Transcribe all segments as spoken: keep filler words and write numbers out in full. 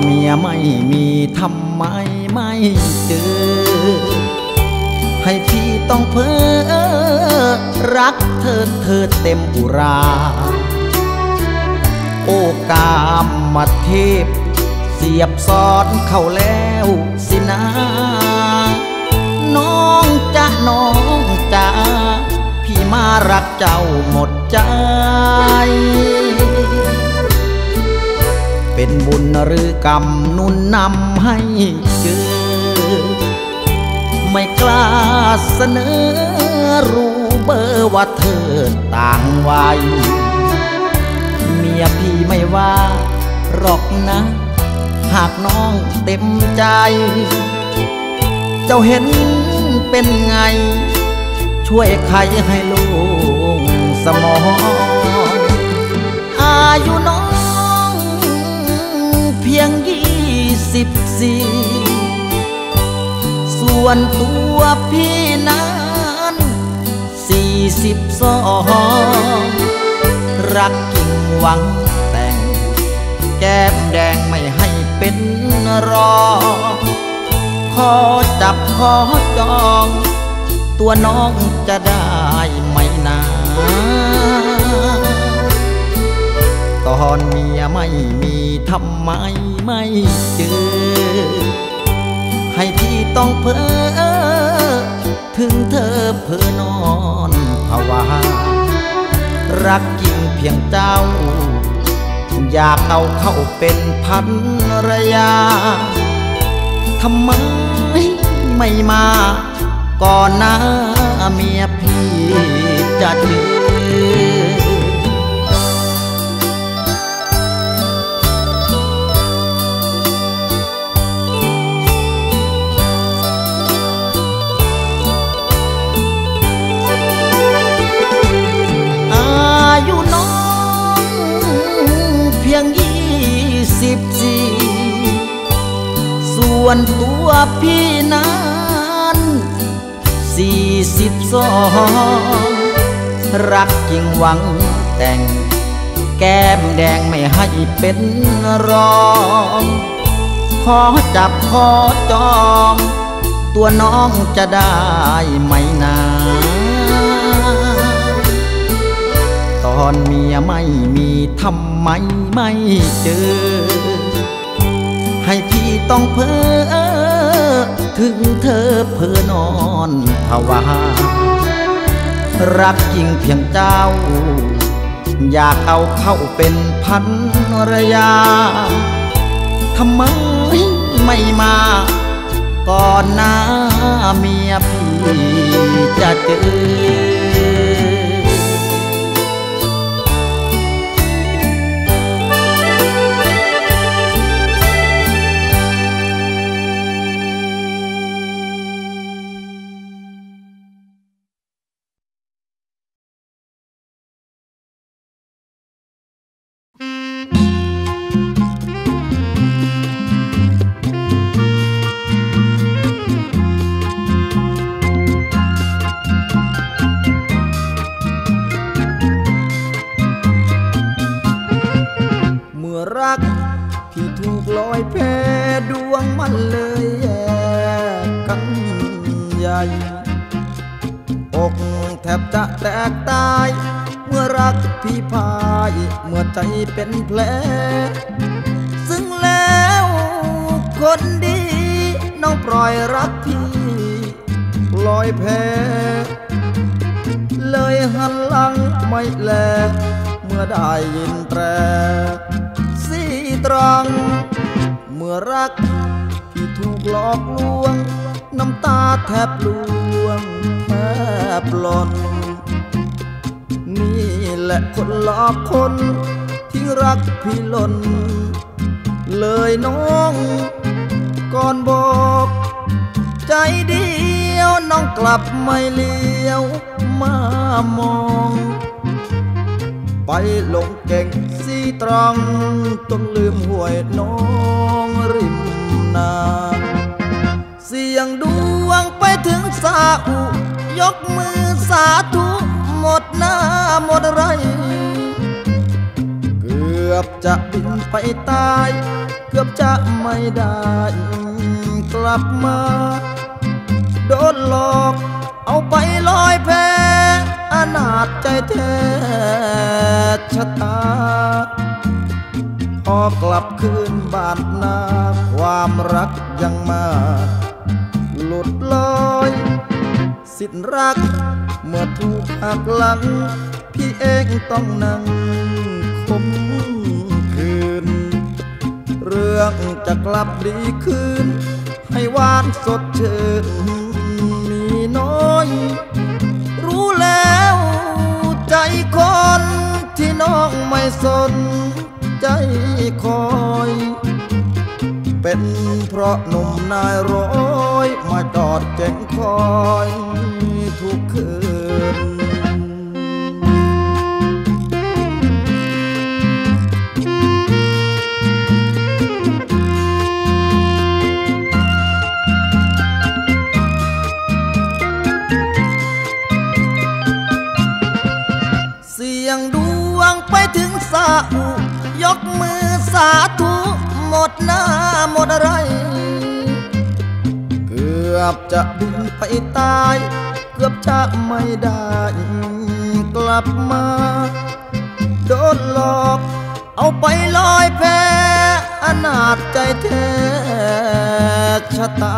เมียไม่มีทำไมไม่เจอให้พี่ต้องเพ้อรักเธอเธอเต็มอุราโอกามมาเทพเสียบซ้อนเข้าแล้วสินะน้องจะน้องจะพี่มารักเจ้าหมดใจเป็นบุญหรือกรรมนุนนำให้เจอไม่กล้าเสนอรู้เบอร์ว่าเธอต่างวัยเมียพี่ไม่ว่าหรอกนะหากน้องเต็มใจเจ้าเห็นเป็นไงช่วยใครให้ลูกสมองอายุน้องเพียงยี่สิบสี่ส่วนตัวพี่นั้นสี่สิบสองรักจริงหวังแต่งแก้มแดงไม่ให้เป็นรอขอจับขอจองตัวน้องจะได้ไหมนะตอนเมียไม่มีทำไมไม่เจอให้พี่ต้องเพ้อถึงเธอเพ้อนอนภาวะรักจริงเพียงเจ้าอยากเอาเข้าเป็นภรรยาทำไมไม่มาก่อนหน้าเมียพี่จะเจออายุน้องเพียงยี่สิบสี่ส่วนตัวพี่นั้นสี่สิบสองรักจริงหวังแต่งแก้มแดงไม่ให้เป็นรองขอจับขอจองตัวน้องจะได้ไหมนาตอนเมียไม่มีทำไมไม่เจอให้พี่ต้องเพ้อถึงเธอเพ้อนอนภาวะรักจริงเพียงเจ้าอยากเอาเข้าเป็นภรรยาทำไมไม่มาก่อนหน้าเมียพี่จะเจอรักที่ถูกลอยแพดวงมันเลยแยกกันใหญ่อกแทบจะแตกตายเมื่อรักพี่พายเมื่อใจเป็นแผลซึ่งแล้วคนดีน้องปล่อยรักพี่ลอยแพเลยหันหลังไม่แลเมื่อได้ยินแตรตรังเมื่อรักที่ถูกหลอกลวงน้ำตาแทบล่วงแทบหล่นนี่แหละคนหลอกคนที่รักพี่หล่นเลยน้องก่อนบอกใจเดียวน้องกลับไม่เลี้ยวมามองไปหลงเก่งสีตรังต้องลืมห่วยน้องริมนาเสียงดวงไปถึงซาอุยกมือสาธุหมดหน้าหมดไรเกือบอบจะบินไปตายเกือบจะไม่ได้กลับมาโดนหลอกเอาไปลอยแพอนาจใจแท้ชะตาพอกลับคืนบ้านนาความรักยังมาหลุดลอยสิ้นรักเมื่อถูกหักหลังพี่เองต้องนั่งคมคืนเรื่องจะกลับดีคืนให้หวานสดชื่นมีน้อยรู้แล้วใจคนที่น้องไม่สนใจคอยเป็นเพราะหนุ่มนายร้อยมาจอดเจ็งคอยทุกคืนเสียงดวงไปถึงสาอุยกมือสาธุหมดหน้าหมดอะไรเกือบจะบินไปตายเกือบจะไม่ได้กลับมาโดนหลอกเอาไปลอยแพอนาจใจแท้ชะตา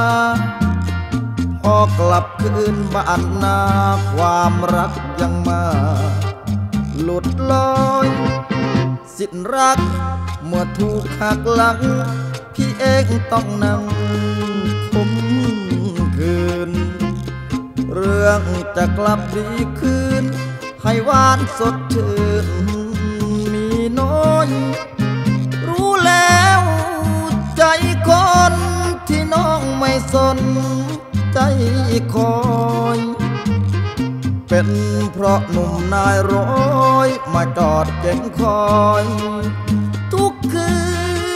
พอกลับคืนบ้านนาความรักยังมาหลุดลอยสิ้นรักเมื่อถูกหักหลังพี่เองต้องนั่งคมคืนเรื่องจะกลับดีคืนให้หวานสดชื่นมีน้อยรู้แล้วใจคนที่น้องไม่สนใจคอยเป็นเพราะหนุ่มนายร้อยมาจอดเจ็งคอยทุกคืน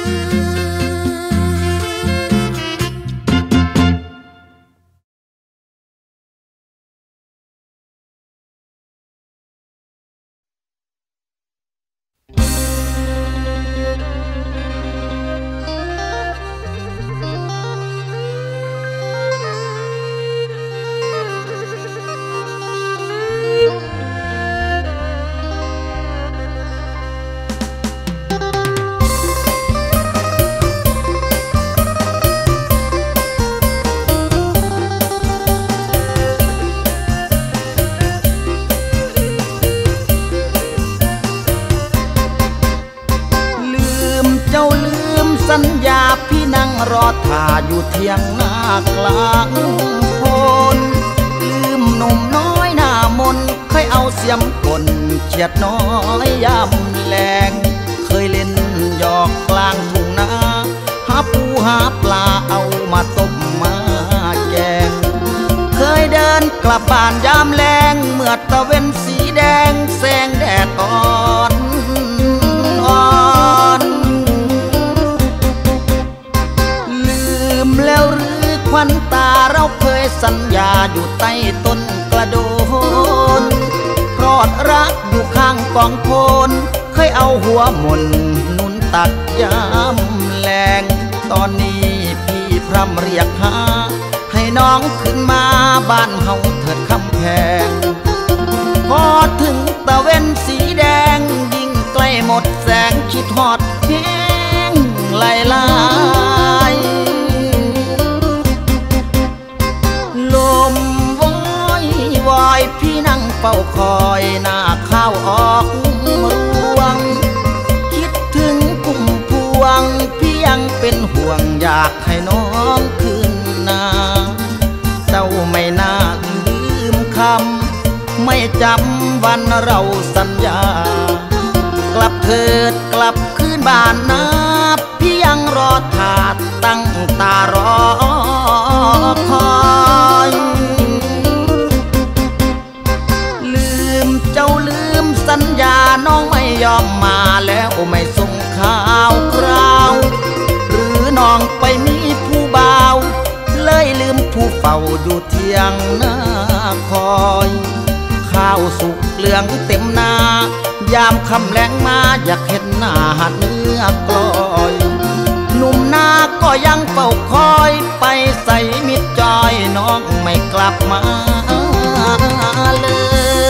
สัญญาพี่นั่งรอท่าอยู่เที่ยงหน้ากลางโพนลืมหนุ่มน้อยหน้ามนเคยเอาเสียมกลเฉียดน้อยยามแรงเคยเล่นหยอกกลางทุ่งนาหาปูหาปลาเอามาต้มมาแกงเคยเดินกลับบ้านยามแรงเมื่อตะเวนสีแดงแสงแดดอ่อนอ่อนแล้วหรือควันตาเราเคยสัญญาอยู่ใต้ต้นกระโดนพรอดรักอยู่ข้างกองโพนเคยเอาหัวหม่นนุนตักยามแรงตอนนี้พี่พร่ำเรียกหาให้น้องขึ้นมาบ้านเฮาเถิดคำแพงพอถึงตะเวนสีแดงยิ่งใกล้หมดแสงคิดฮอดเพียงลายลายลมวอยวอยพี่นั่งเฝ้าคอยหน้าข้าวออกรวงคิดถึงพุ่มพวงพี่ยังเป็นห่วงอยากให้น้องคืนนาเจ้าไม่น่าลืมคำไม่จำวันเราสัญญากลับเถิดกลับคืนบ้านนาพี่ยังรอท่าตั้งตารอคอยลืมเจ้าลืมสัญญาน้องไม่ยอมมาแล้วไม่ส่งข่าวคราวหรือน้องไปมีผู้บ่าวเลยลืมผู้เฝ้าอยู่เที่ยงหน้าคอยข้าวสุกเหลืองเต็มนายามคำแรงมาอยากเห็นหน้าหัดเนื้อกลอยหนุ่มนาก็ยังเฝ้าคอยไปใส่มิดจอยน้องไม่กลับมาเลย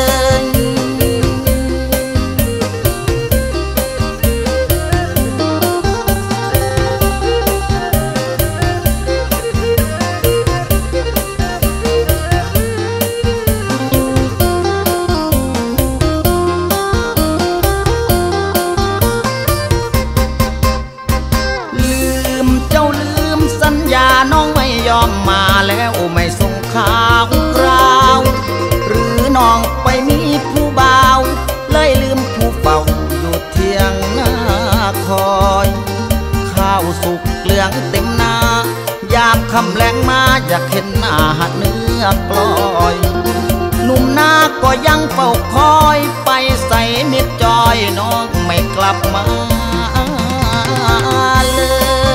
น้องไม่ยอมมาแล้วไม่ส่งข่าวคราวหรือน้องไปมีผู้บ่าวเลยลืมผู้เฝ้าอยู่เที่ยงหน้าคอยข้าวสุกเหลืองเต็มหน้ายามคำแรงมาอยากเห็นหน้าหัดเนื้อกลอยหนุ่มหน้าก็ยังเฝ้าคอยไปใส่มิดจอยน้องไม่กลับมาเลย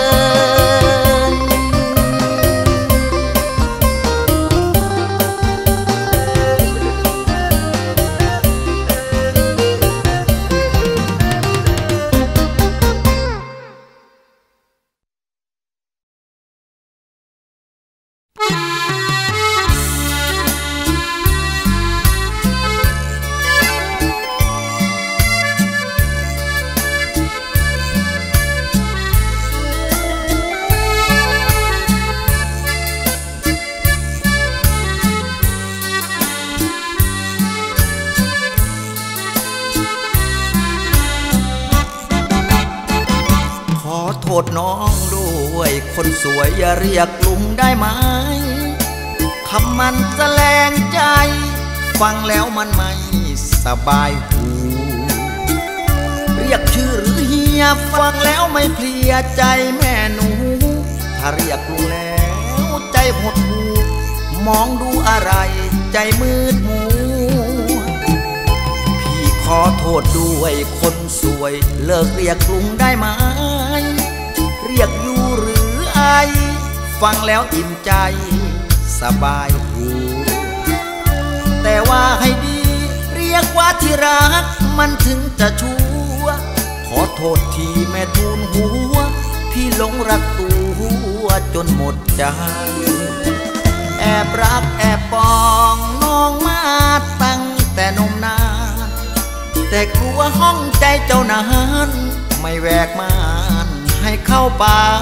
โทษน้องด้วยคนสวยอย่าเรียกลุงได้ไหมคำมันแสลงใจฟังแล้วมันไม่สบายหูเรียกชื่อหรือเฮียฟังแล้วไม่เพลียใจแม่หนูถ้าเรียกลุงแล้วใจหดหูมองดูอะไรใจมืดมัวพี่ขอโทษด้วยคนสวยเลิกเรียกลุงได้ไหมเรียกอยู่หรือไอฟังแล้วอิ่มใจสบายหูแต่ว่าให้ดีเรียกว่าที่รักมันถึงจะชัวขอโทษทีแม่ทูลหัวพี่หลงรักตัวจนหมดใจแอบรักแอบปองน้องมาตั้งแต่นมนานแต่กลัวห้องใจเจ้านั้นไม่แวกม่านให้เข้าไป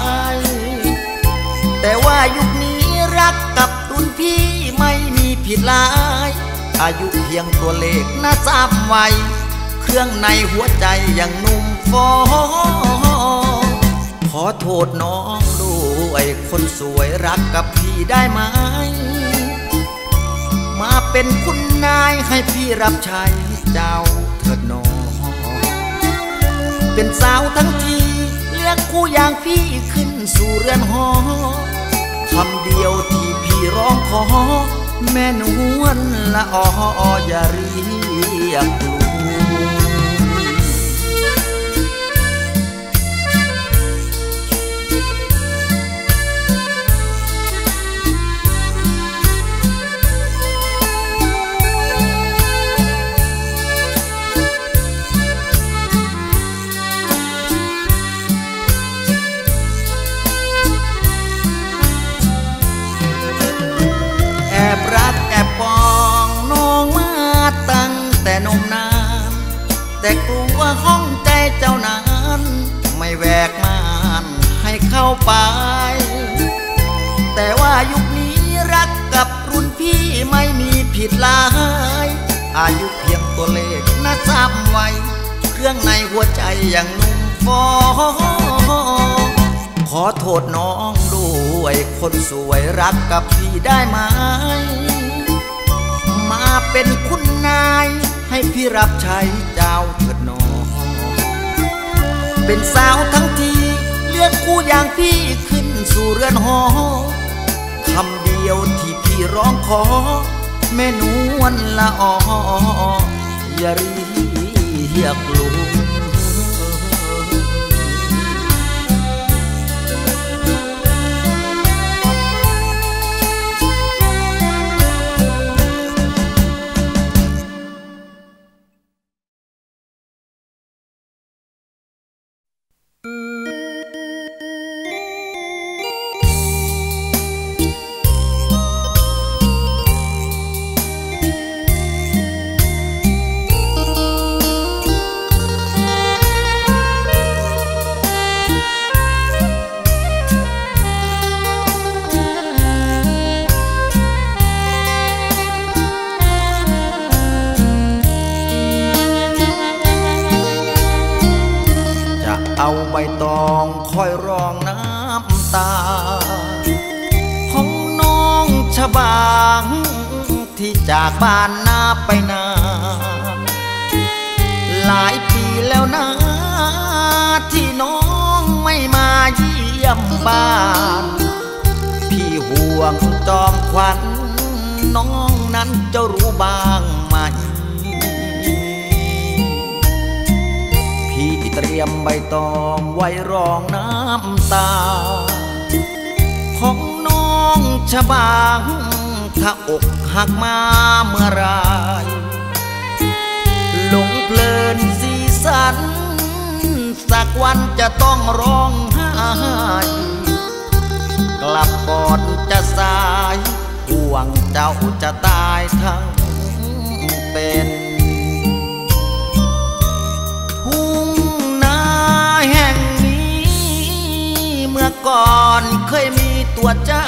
แต่ว่ายุคนี้รักกับรุ่นพี่ไม่มีผิดหลายอายุเพียงตัวเลขน่าจำไว้เครื่องในหัวใจยังหนุ่มฟอขอโทษน้องด้วยคนสวยรักกับพี่ได้ไหมมาเป็นคุณนายให้พี่รับใช้เจ้าเถิดน้องเป็นสาวทั้งทีเรียกคู่อย่างพี่ขึ้นสู่เรือนหอคำเดียวที่พี่ร้องขอแม่นวลละอออย่าเรียกลุงรักแอบปองน้องมาตั้งแต่นมนานแต่กลัวห้องใจเจ้านั้นไม่แวกม่านให้เข้าไปแต่ว่ายุคนี้รักกับรุ่นพี่ไม่มีผิดหลายอายุเพียงตัวเลขน่าจำไว้เครื่องในหัวใจยังหนุ่มฟอขอโทษน้องด้วยคนสวยรักกับพี่ได้ไหมมาเป็นคุณนายให้พี่รับใช้เจ้าเถิดน้องเป็นสาวทั้งทีเลือกคู่อย่างพี่ขึ้นสู่เรือนหอคำเดียวที่พี่ร้องขอแม่นวลละอออย่าเรียกลุงใบตองคอยรองน้ำตาของน้องชบางที่จากบ้านนาไปนานหลายปีแล้วนะที่น้องไม่มาเยี่ยมบ้านพี่ห่วงจอมขวัญน้องนั้นจะรู้บ้างไหมพี่เตรียมใบตองไว้รองน้ำตาของน้องชบางถ้าอกหักมาเมื่อไรหลงเพลินสีสันสักวันจะต้องร้องไห้กลับก่อนจะสายห่วงเจ้าจะตายทั้งเป็นทุ่งนาแห่งนี้เมื่อก่อนเคยมีตัวเจ้า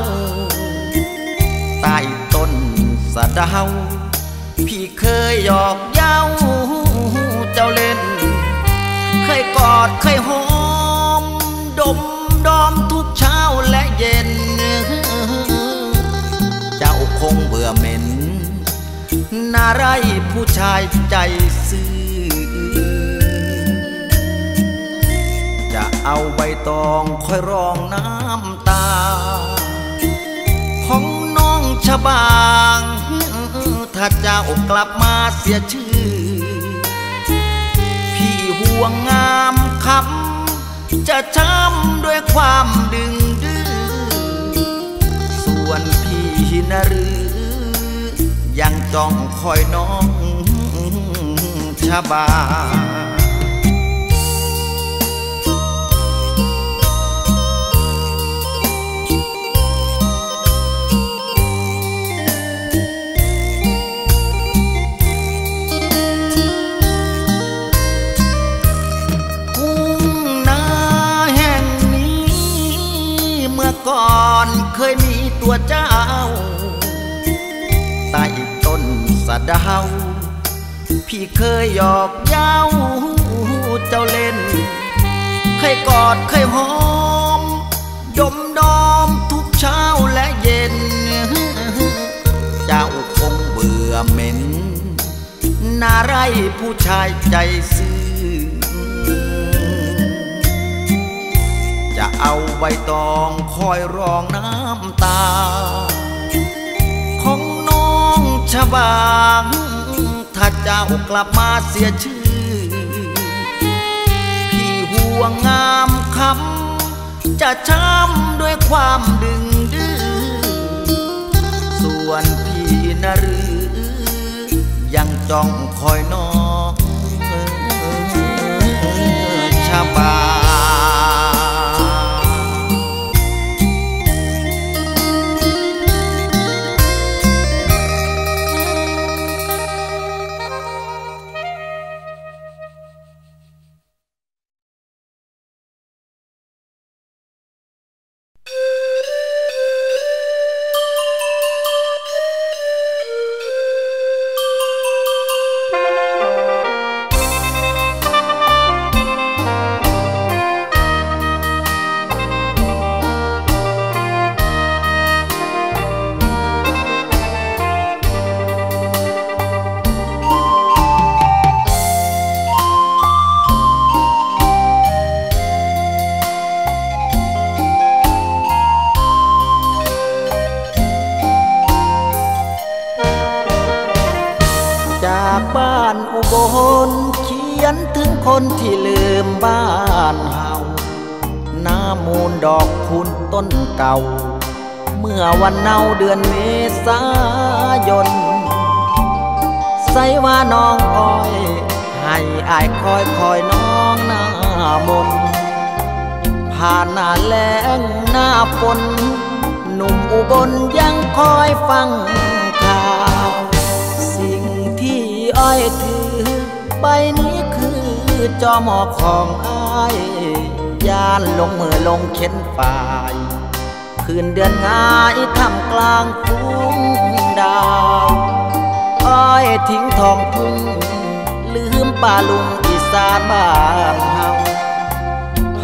ใต้ต้นสะเดาพี่เคยหยอกเย้าเจ้าเล่นเคยกอดเคยหอมดมดอมทุกเช้าและเย็นเจ้าคงเบื่อเหม็นน่าไรผู้ชายใจซื่อจะเอาใบตองคอยรองน้ำตาของน้องชบางถ้าเจ้ากลับมาเสียชื่อพี่ห่วงงามคำจะช้ำด้วยความดึงดื้อส่วนพี่นะหรือยังจ้องคอยน้องชบาก่อนเคยมีตัวเจ้าใต้ต้นสะเดาพี่เคยหยอกเย้าเจ้าเล่นเคยกอดเคยหอมดมดอมทุกเช้าและเย็นเจ้าคงเบื่อเหม็นน่าไรผู้ชายใจซื่อจะเอาใบตองคอยรองน้ำตาของน้องชบางถ้าเจ้ากลับมาเสียชื่อพี่ห่วงงามคำจะช้ำด้วยความดึงดื้อส่วนพี่นะหรือยังจ้องคอยน้องชบาเขียนถึงคนที่ลืมบ้านเฮาหน้ามูลดอกคูณต้นเก่าเมื่อวันเนาเดือนเมษายนใส่ว่าน้องอ้อยให้อายคอยคอยน้องหน้ามนผ่านหน้าแล้งหน้าฝนหนุ่มอุบลยังคอยฟังข่าวสิ่งที่อ้อยถือใบนี้คือจอหมอของอ้ายยานลงมือลงเข็นฝ่ายคืนเดือนง่ายทำกลางทุ่งดาวอ้อยทิ้งทองทุ่งลืมป่าลุงอีสานบ้านเฮา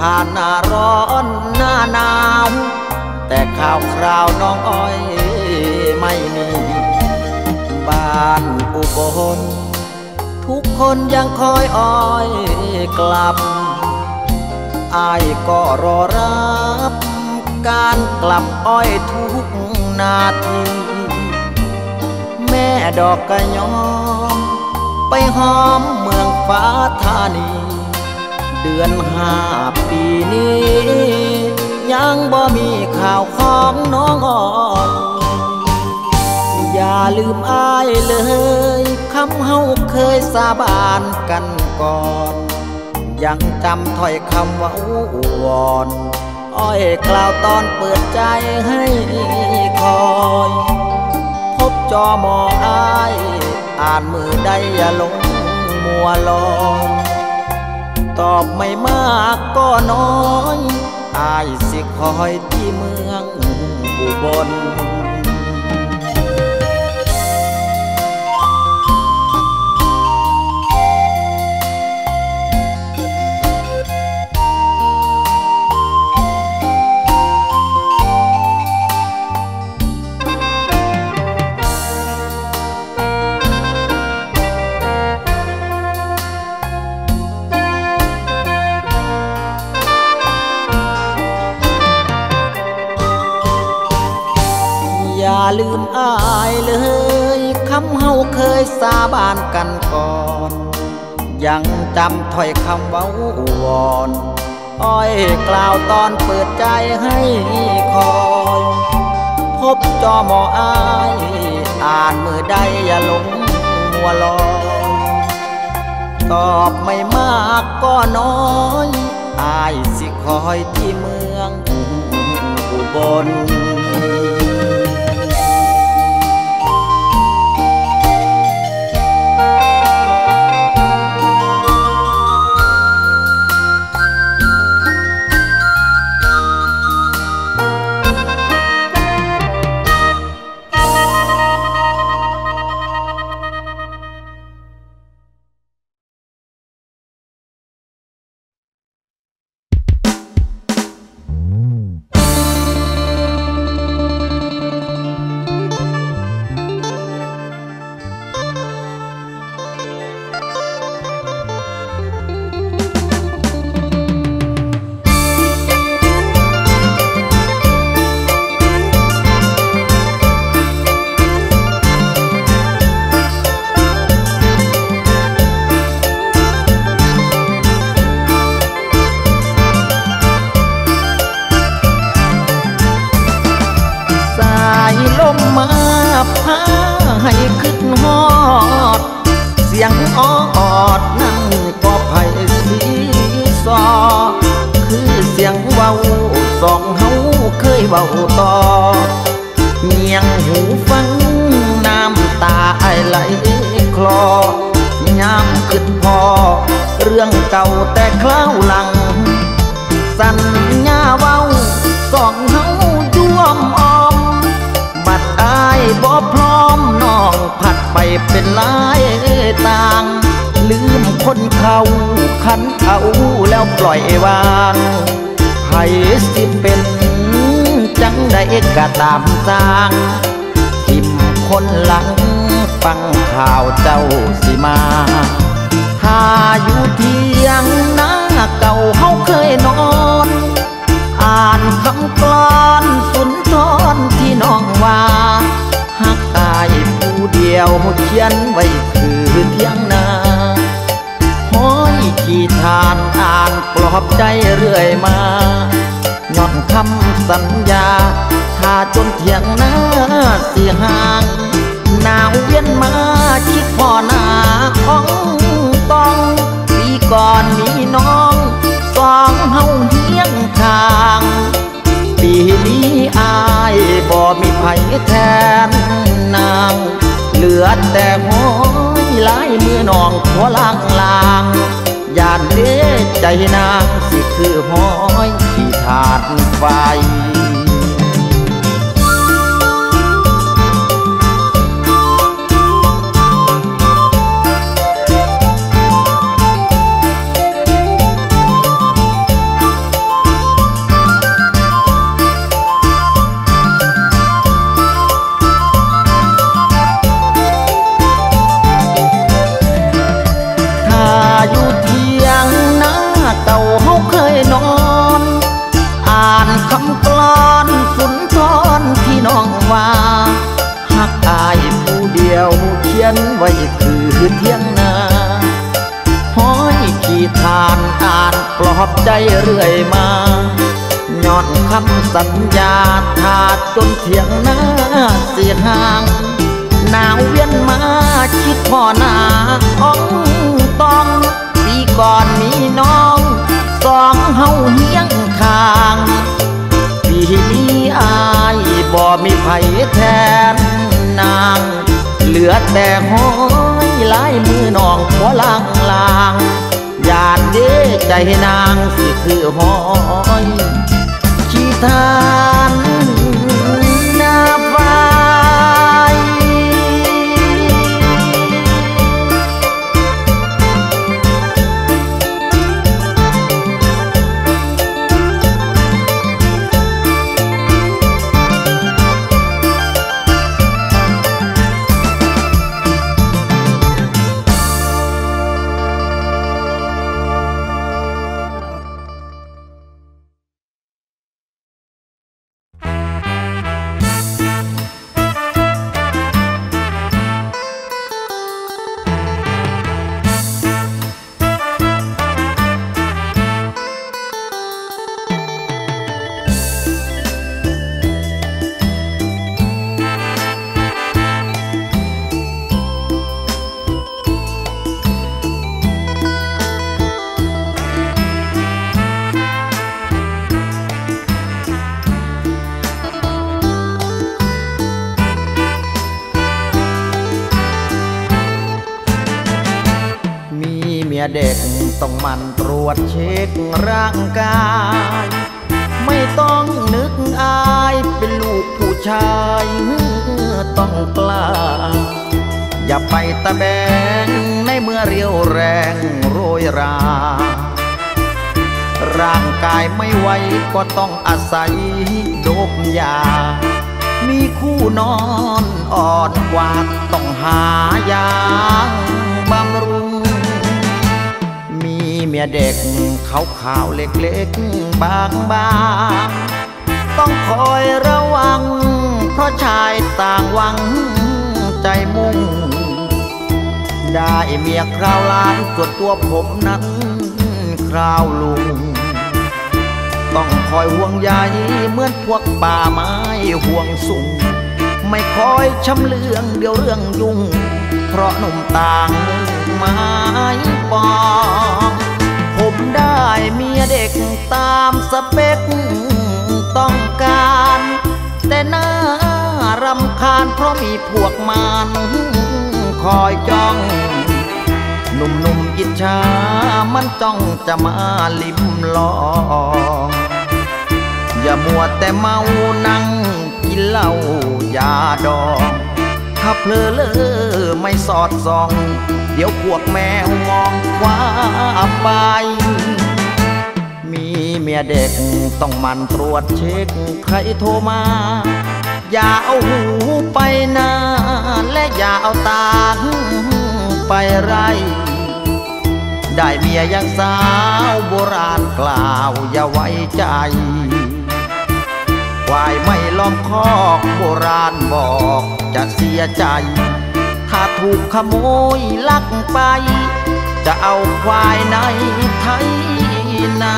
ผ่านหน้าร้อนหน้าหนาวแต่ข่าวคราวน้องอ้อยไม่มีบ้านอุบลทุกคนยังคอยอ้อยกลับอ้ายก็รอรับการกลับอ้อยทุกนาทีแม่ดอกกระยอมไปหอมเมืองฟ้าธานีเดือนห้าปีนี้ยังบ่มีข่าวของน้องอ้อยอย่าลืมอ้ายเลยคำเฮาเคยสาบานกันก่อนยังจำถ้อยคำว่าวอนอ้อยกล่าวตอนเปิดใจให้คอยพบจอมออ้ายอ่านมือใดอย่าหลงมัวลอยตอบไม่มากก็น้อยอ้ายสิคอยที่เมืองอุบลอย่าลืมอ้ายเลยคำเฮาเคยสาบานกันก่อนยังจำถ้อยคำเว้าวอนอ้อยกล่าวตอนเปิดใจให้คอยพบจอมออ้ายอ่านมือใดอย่าหลงมัวลอยตอบไม่มากก็น้อยอ้ายสิคอยที่เมืองอุบลมาพาให้ขึ้นฮอดเสียงอ้ออดนั่งก็ไผ่สีซอคือเสียงเว้าสองเฮาเคยเว้าต่อเงียงหูฟังน้ำตาไอไหลคลอยามขึ้นพอเรื่องเก่าแต่คราวหลังสัญญาเว้าสองเฮาย่วมอ้อมบัดอายบ่พร้อมน้องผัดไปเป็นลายต่างลืมคนเขาขันเอาแล้วปล่อยวางให้สิเป็นจังได้กะตามสร้างทิมคนหลังฟังข่าวเจ้าสิมาถ้าอยู่เที่ยงหน้าเก่าเฮาเคยนอนอ่านคำกลอนสุนทรที่น้องว่าหักอายผู้เดียวเขียนไว้คือเที่ยงนาห้อยขี้ทานอ่านปลอบใจเรื่อยมาย้อนคำสัญญาถ้าจนเที่ยงนาเสียห่างหนาวเวียนมาคิดพ่อหน้าของต้องปีก่อนมีน้องสองเฮาเฮียงข้างปีนี้อายบ่มีไผแทนนางเหลือแต่ห้อยลายมือน้องหัวลางลางยานเด้ใจนางสิคือห้อยที่ถาดไฟทานอ่านปลอบใจเรื่อยมาย้อนคำสัญญาถาดจนเถียงหน้าเสียห่างหนาวเวียนมาคิดพ่อหน้าอ่องตองปีก่อนมีน้องสองเฮาเฮียงข้างปีนี้อายบ่มีไผแทนนางเหลือแต่ห้อยลายมือน้องขอลางลางญาติเด้ใจนางสิคือห้อยขี้ทานนาไฟเด็กต้องมันตรวจเช็คร่างกายไม่ต้องนึกอายเป็นลูกผู้ชายต้องกล้าอย่าไปตะแบงในเมื่อเรียวแรงโรยราร่างกายไม่ไหวก็ต้องอาศัยโดบยามีคู่นอนอ่อนกว่าต้องหายาบำรุงเมียเด็กขาวขาวเล็กๆบางบางต้องคอยระวังเพราะชายต่างหวังใจมุ่งได้เมียคราวล้านส่วนตัวผมนั้นคราวลุงต้องคอยห่วงใยเหมือนพวกป่าไม้ห่วงสูงไม่คอยช้ำเลืองเดี๋ยวเรื่องยุ่งเพราะหนุ่มต่างไม้ปองผมได้เมียเด็กตามสเปคต้องการแต่น่ารำคาญเพราะมีพวกมันคอยจ้องหนุ่มๆอิจฉามันจ้องจะมาลิ้มลองอย่ามัวแต่เมานั่งกินเหล้ายาดองถ้าเพลอเลอไม่สอดส่องเดี๋ยวพวกแมวมองว่าไปมีเมียเด็กต้องมันตรวจเช็คใครโทรมาอย่าเอาหูไปนาและอย่าเอาตาไปไรได้เมียยังสาวโบราณกล่าวอย่าไว้ใจควายไม่ล้อมคอกโบราณบอกจะเสียใจถ้าถูกขโมยลักไปจะเอาควายในไทยนา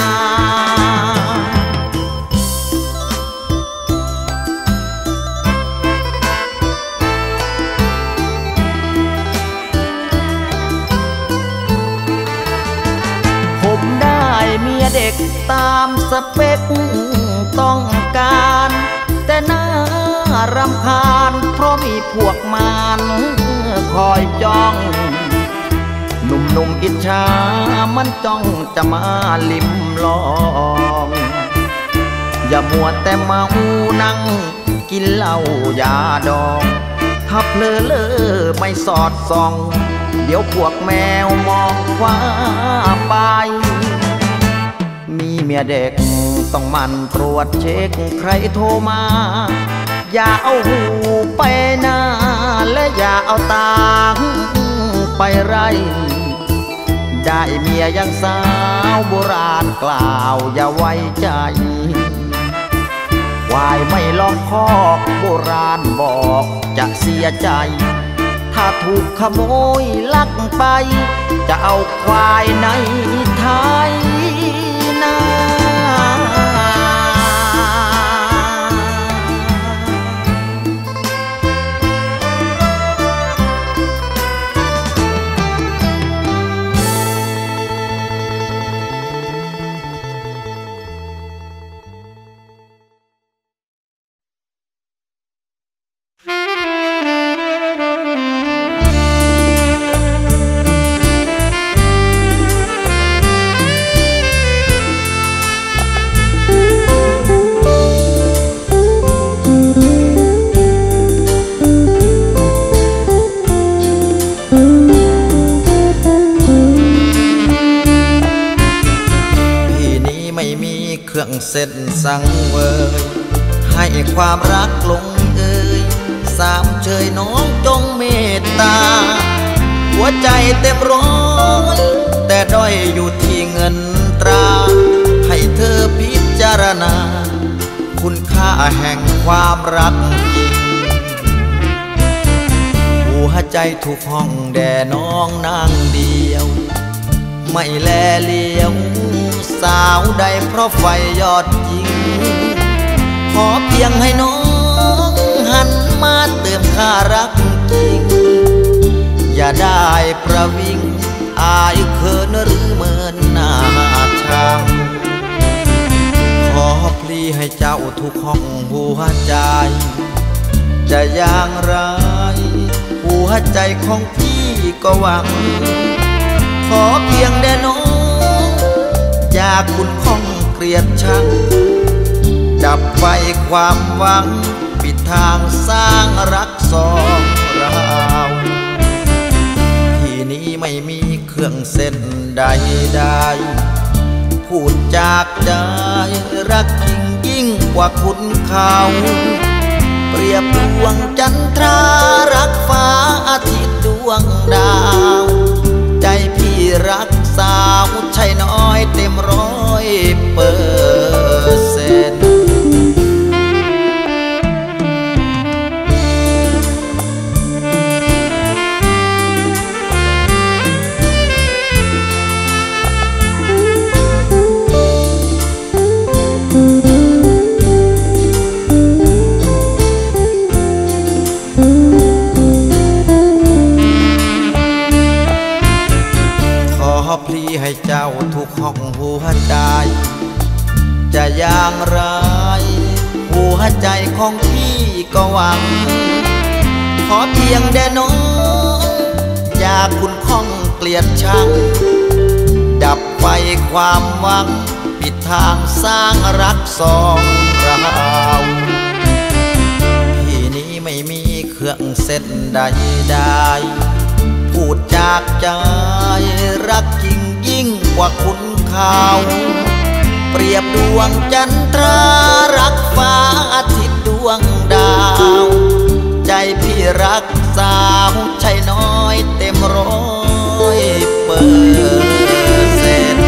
ผมได้เมียเด็กตามสเปคต้องการแต่น่ารำคาญเพราะมีพวกมันคอยจ้องหนุ่มๆอิจฉามันจ้องจะมาลิ้มลองอย่ามัวแต่เมานั่งกินเหล้ายาดองถ้าเพลอเลอไม่สอดส่องเดี๋ยวพวกแมวมองว่าไปมีเมียเด็กต้องมันตรวจเช็คใครโทรมาอย่าเอาหูไปนาและอย่าเอาตาไปไรได้เมียยังสาวโบราณกล่าวอย่าไว้ใจควายไม่ล้อมคอกโบราณบอกจะเสียใจถ้าถูกขโมยลักไปจะเอาควายในไทยนาเส้นสังเวยให้ความรักลงเอ่ยสามเชยน้องจงเมตตาหัวใจเต็มร้อยแต่ด้อยอยู่ที่เงินตราให้เธอพิจารณาคุณค่าแห่งความรักจริงหัวใจถูกห้องแด่น้องนางเดียวไม่แลเลี้ยวสาวใดเพราะไฟยอดยิงขอเพียงให้น้องหันมาเติมค่ารักจริงอย่าได้ประวิงอายเขินหรือเมินหน้าชังขอพลีให้เจ้าทุกห้องหัวใจจะอย่างไรหัวใจของพี่ก็หวังขอเพียงแด่น้องอย่าคุณข้องเกลียดชังดับไฟความหวังปิดทางสร้างรักสองเราที่นี้ไม่มีเครื่องเส้นใดใดพูดจากใจรักยิ่งยิ่งกว่าคุณเขาเปรียบดวงจันทรารักฟ้าอาทิตย์ดวงดาวใจพี่รักสาวใช่น้อยเต็มร้อยเปอร์เซ็นต์พลีให้เจ้าทุกห้องหัวใจจะอย่างไรหัวใจของพี่ก็หวังขอเพียงแด่น้องอย่าคุณข้องเกลียดชังดับไฟความหวังปิดทางสร้างรักสองเราที่นี้ไม่มีเครื่องเส้นใดใดพูดจากใจรักจริงยิ่งกว่าคุณเขาเปรียบดวงจันทรารักฟ้าอาทิตย์ดวงดาวใจพี่รักสาวใช่น้อยเต็มร้อยเปอร์เซ็นต์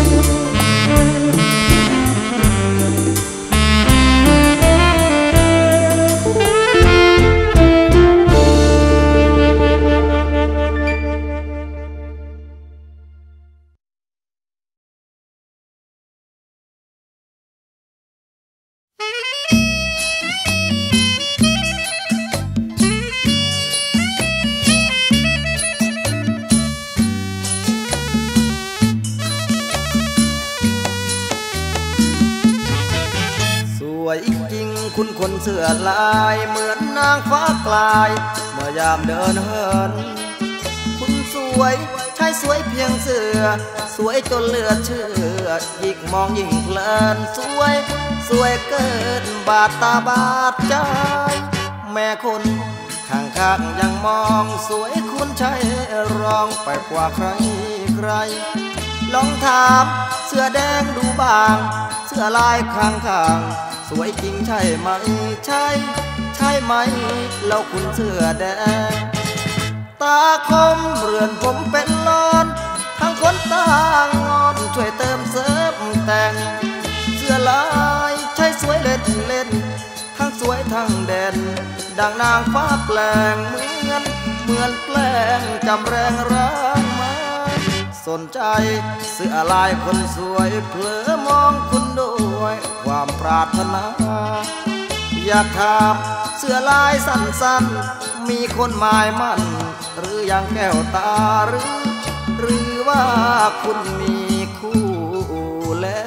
คุณคนเสื้อลายเหมือนนางฟ้ากลายเมื่อยามเดินเหินคุณสวยใช่สวยเพียงเสือสวยจนเลือดเชื่อยิ่งมองยิ่งเพลินสวยสวยเกินบาดตาบาดใจแม่คนข้างข้างยังมองสวยคุณใช่รองไปกว่าใครใครลองถามเสื้อแดงดูบางเสื้อลายข้างข้างสวยจริงใช่ไหมใช่ใช่ไหมเราคุณเสื้อแดงตาคมเรือนผมเป็นลอนทั้งคนตางอนช่วยเติมเสริมแต่งเสื้อลายใช่สวยเล่นเล่นทั้งสวยทั้งเด่นดังนางฟ้าแปลงเหมือนเหเหมือนแกล้งจำแรงร้างมาสนใจเสื้อลายคนสวยเผลอมองคุณด้วยความปรารถนาอยากถามเสื้อลายสั้นๆมีคนหมายมั่นหรือยังแก้วตาหรือหรือว่าคุณมีคู่แล้ว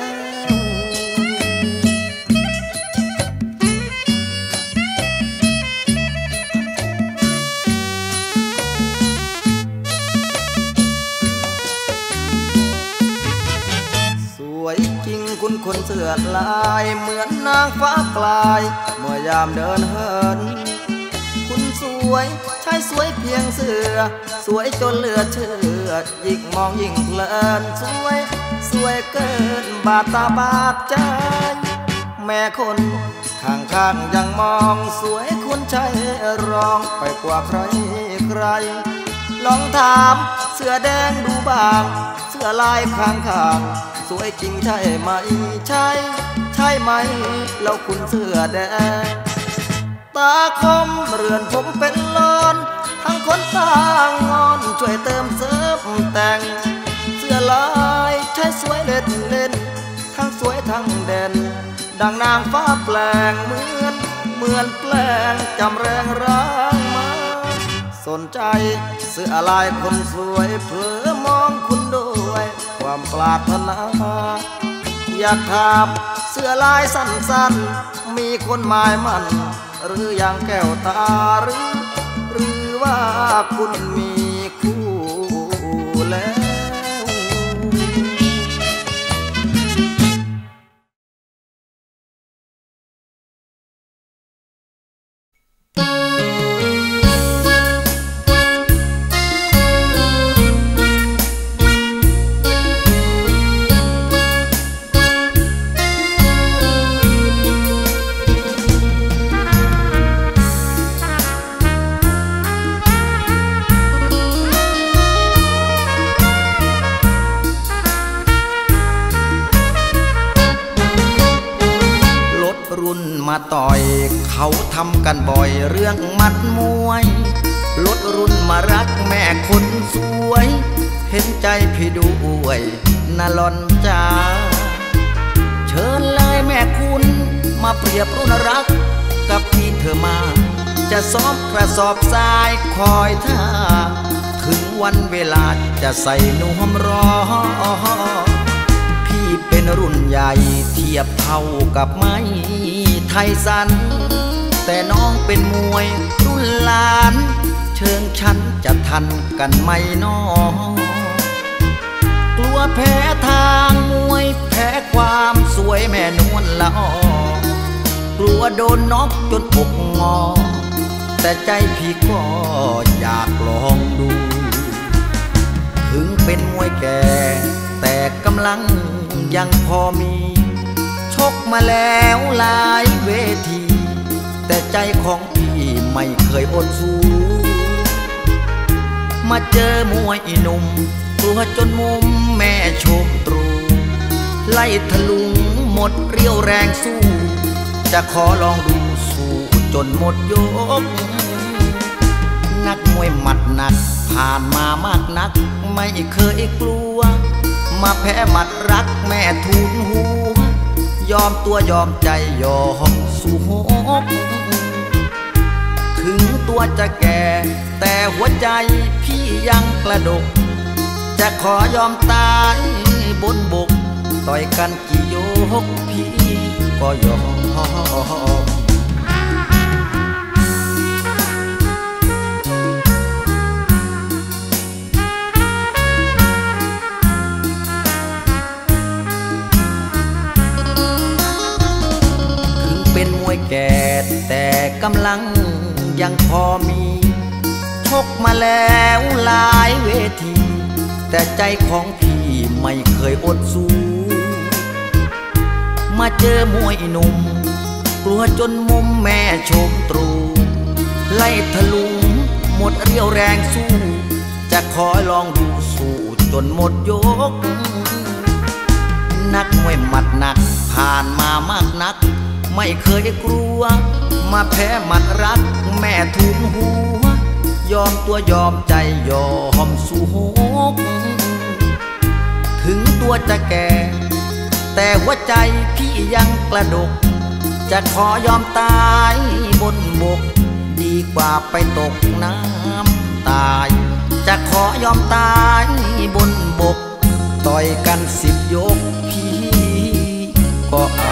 สวยจริงคุณคนเสื้อลายเหมือนนางฟ้ากลายเมื่อยามเดินเหินคุณสวยใช่สวยเพียงเสื้อสวยจนเหลือเชื่อยิ่งมองยิ่งเพลินสวยสวยเกินบาดตาบาดใจแม่คนข้างข้างยังมองสวยคุณใช่รองไปกว่าใครใครลองถามเสื้อแดงดูบ้างเสื้อลายข้างข้างสวยจริงใช่ไหมใช่ใช่ไหมเราคุณเสื้อแดงตาคมเรือนผมเป็นล้อนทั้งคนต่างงอนช่วยเติมเสริมแต่งเสื้อลายใช้สวยเล่นเล่นทั้งสวยทั้งเด่นดังนางฟ้าแปลงเหมือนเหมือนแปลงจำแรงร้างมาสนใจเสื้อลายคนสวยเผลอมองคุณด้วยความปรารถนาอยากถามเสื้อลายสั้นๆมีคนหมายมั่นหรือยังแก้วตาหรือหรือว่าคุณมีคู่แล้วมาต่อยเขาทำกันบ่อยเรื่องมัดมวยลดรุ่นมารักแม่คนสวยเห็นใจพี่ด้วยนาลอนจ้าเชิญเลยแม่คุณมาเปรียบรุ่นรักกับพี่เธอมาจะซ้อมกระสอบทรายคอยท่าถึงวันเวลาจะใส่นวมรอพี่เป็นรุ่นใหญ่เทียบเท่ากับไม้ไทยสันแต่น้องเป็นมวยรุ่นหลานเชิงฉันจะทันกันไหมน้องกลัวแพ้ทางมวยแพ้ความสวยแม่นวลละออกลัวโดนน็อกจนอกงอแต่ใจพี่ก็อยากลองดูถึงเป็นมวยแก่แต่กำลังยังพอมีชกมาแล้วหลายเวทีแต่ใจของพี่ไม่เคยอดสู้มาเจอมวยอีหนุ่มตัวจนมุมแม่ชมตรูไล่ทะลุงหมดเรี่ยวแรงสู้จะขอลองดูสู้จนหมดยกนักมวยหมัดหนักผ่านมามากนักไม่เคยกลัวมาแพ้หมัดรักแม่ทูลหัวยอมตัวยอมใจยอมสู้หกถึงตัวจะแก่แต่หัวใจพี่ยังกระดกจะขอยอมตายบนบกต่อยกันกี่ยกพี่ก็ยอมเป็นมวยแก่แต่กำลังยังพอมีชกมาแล้วหลายเวทีแต่ใจของพี่ไม่เคยอดสู้มาเจอมวยหนุ่มกลัวจนมุมแม่ชมตรูไล่ทะลุงหมดเรี่ยวแรงสู้จะขอลองดูสู้จนหมดยกนักมวยหมัดหนักผ่านมามากนักไม่เคยกลัวมาแพ้หมัดรักแม่ทุนหัวยอมตัวยอมใจยอมสู้หกถึงตัวจะแก่แต่หัวใจพี่ยังกระดกจะขอยอมตายบนบกดีกว่าไปตกน้ำตายจะขอยอมตายบนบกต่อยกันสิบยกพี่ก็เอา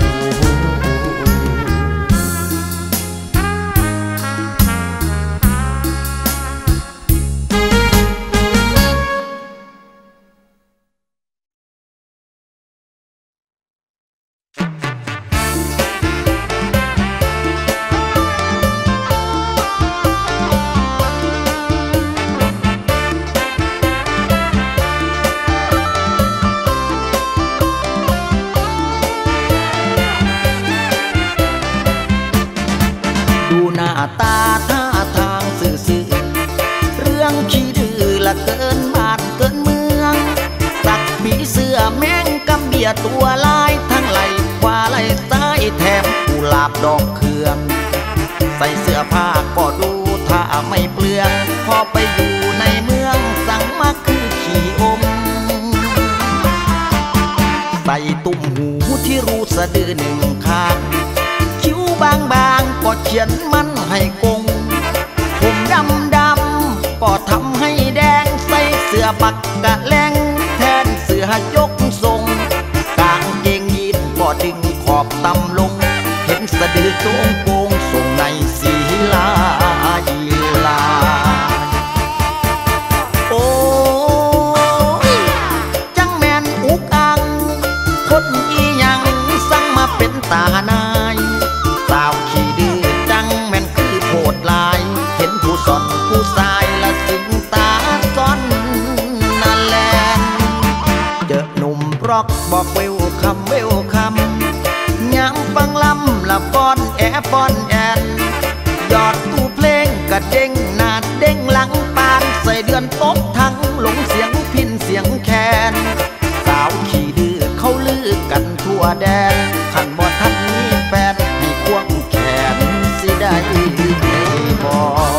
ตาท่าทางสื่อเรื่องขี้ดื้อละเกินบ้านเกินเมืองสักปีเสื้อแมงกำเบียตัวลายทั้งไหลขวาไหลซ้ายแถมกุหลาบดอกเคืองใส่เสื้อผ้าก็ดูถ้าไม่เปลืองพอไปอยู่ในเมืองสั่งมาคือขี้อมใส่ตุ่มหูที่รูสะดือหนึ่งข้างคิ้วบางๆก็เขียนมันให้กงผมดำดำก็ทำให้แดงใส่เสื้อปักกะแลงแทนเสื้อยกทรงกางเกงยีนก็ดึงขอบต่ำลงเห็นสะดือโจงโปงส่งในสีลายีลาโอ้จังแมนอุกอังคนอีหยังสั่งมาเป็นตานายสาวขี้ดื้อจังแม่นคือโพดลายเห็นผู้สอนผู้สายละสิงตาซ้อนนั่นแหละเจอหนุ่มร็อกบอกเวลคำเวลคำย้ำฟังลำละฟ้อนแอฟ้อนแอนยอดตู้เพลงกระเด้งหน้าเด้งหลังปานใส่เดือนตบทั้งหลงเสียงพินเสียงแคนสาวขี้ดื้อเขาลือกันทั่วแดนขันบ่ทันมีแฟนให้ควงแขนสิได้บ่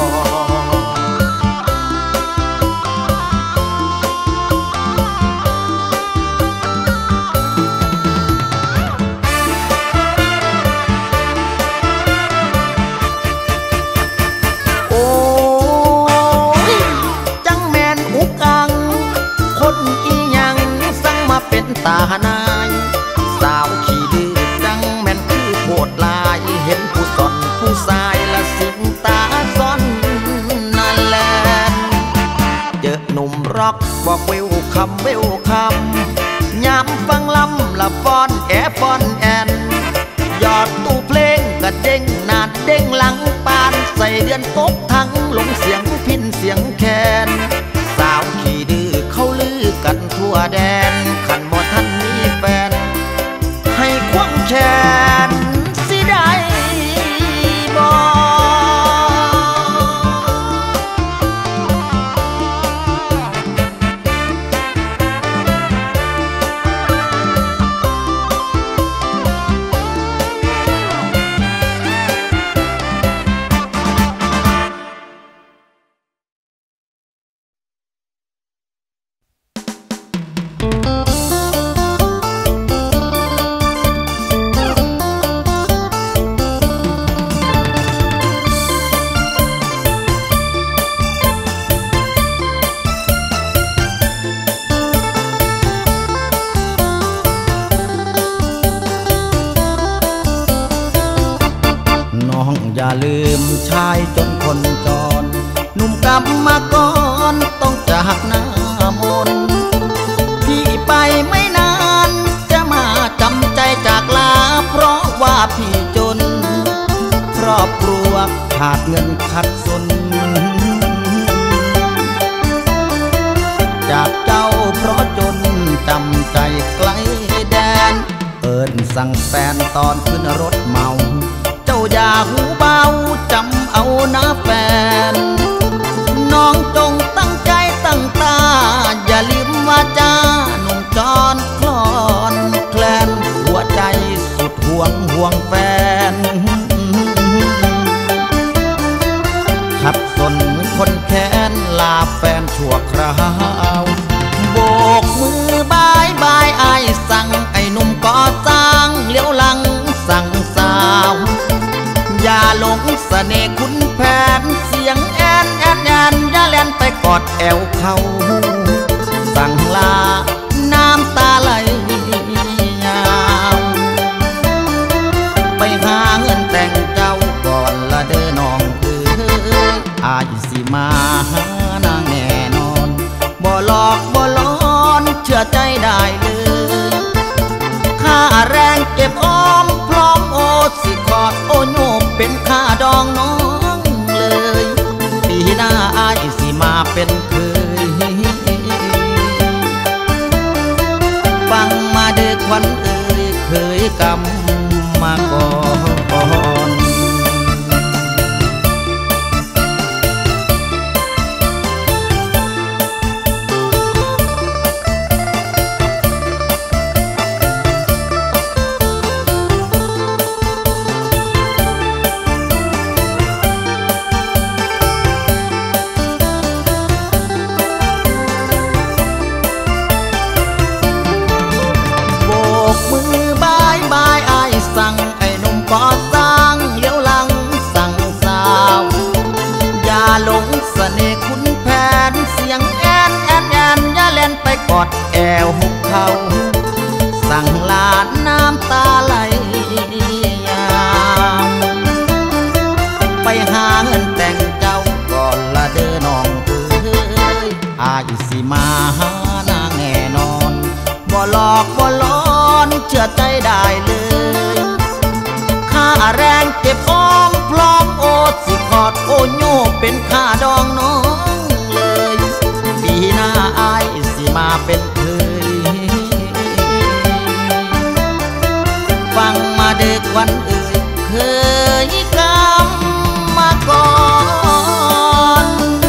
โอ้ยจังแมนอุกอังคนอีหยังสั่งมาเป็นตานายสาวขี้ดื้อจังแม่นคือโพดลายเห็นผู้สอนผู้สายละสิงตาซ้อนนั่นแหละเจอหนุ่มร็อกบอกเวลคำเวลคำย้ำฟังลำละฟ้อนแอฟ้อนแอนยอดตู้เพลงกระเด้งหน้าเด้งหลังปานใส่เดือนตบทั้งหลงเสียงพินเสียงแคนสาวขี้ดื้อเขาลือกันทั่วแดนขันบ่ทันมีแฟนให้ควงแขนสิได้บ่อย่าลืมชายจนคนจรหนุ่มกำมาก่อนต้องจากหน้ามนพี่ไปไม่นานจะมาจำใจจากลาเพราะว่าพี่จนครอบครัวขาดเงินขัดสนจากเจ้าเพราะจนจำใจไกลแดนเอิญสั่งแฟนตอนขึ้นรถเมาเจ้าอย่าหูเบาจำเอานะแฟนน้องจงตั้งใจตั้งตาอย่าลืมว่าจ้าหนุ่มจรคลอนแคลนหัวใจสุดห่วงห่วงแฟนขัดสนคนดแอวเขาสั่งลาน้ำตาไหลยาวไปหาเงินแต่งเจ้าก่อนละเด้อน้องเอ้ยอาจสิมาหานางแน่นอนบ่หลอกบ่ล้อนเชื่อใจได้เลยค่าแรงเก็บออมพร้อมโอสิกอดโอโยบเป็นค่าดองน้องเลยปีหน้าอายสิมาเป็นเคยฟังมาเด้อขวัญเอ่ยเคยกำมาก่อนสั่งไอ้หนุ่มก่อสร้างเลี้ยวหลังสั่งสาวอย่าหลงเสน่ห์คุณแผนเสียงแอนแอนแอนอย่าเล่นไปกอดแอวหุบเขาสั่งลาน้ำตาไหลยาวไปหาเงินแต่งเจ้าก่อนละเด้อน้องเอ้ยอาจสิมาหานางแน่นอนบ่หลอกบ่ล้อนเชื่อใจได้เลยค่าแรงเก็บออมพร้อมโอดสิกอดโอโยเป็นค่าดองน้องเลยปีหน้าอายสิมาเป็นเคยฟังมาเด้อขวัญเอ่ยเคยกำมาก่อน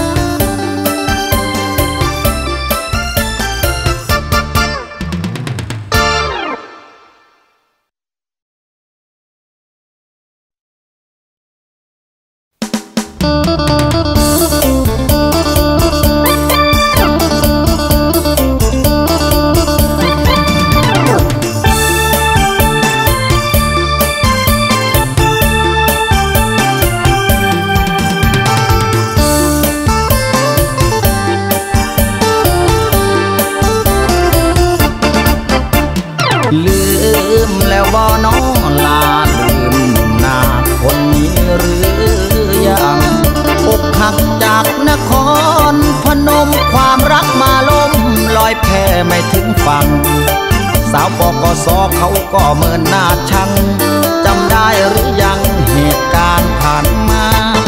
ลืมแล้วบ่น้องลาลืมหน้าคนนี้หรือยังอกหักจากนครพนมความรักมาล้มลอยแพไม่ถึงฝั่งสาวปกสเขาก็เมินหน้าชังจำได้หรือยังเหตุการณ์ผ่านมา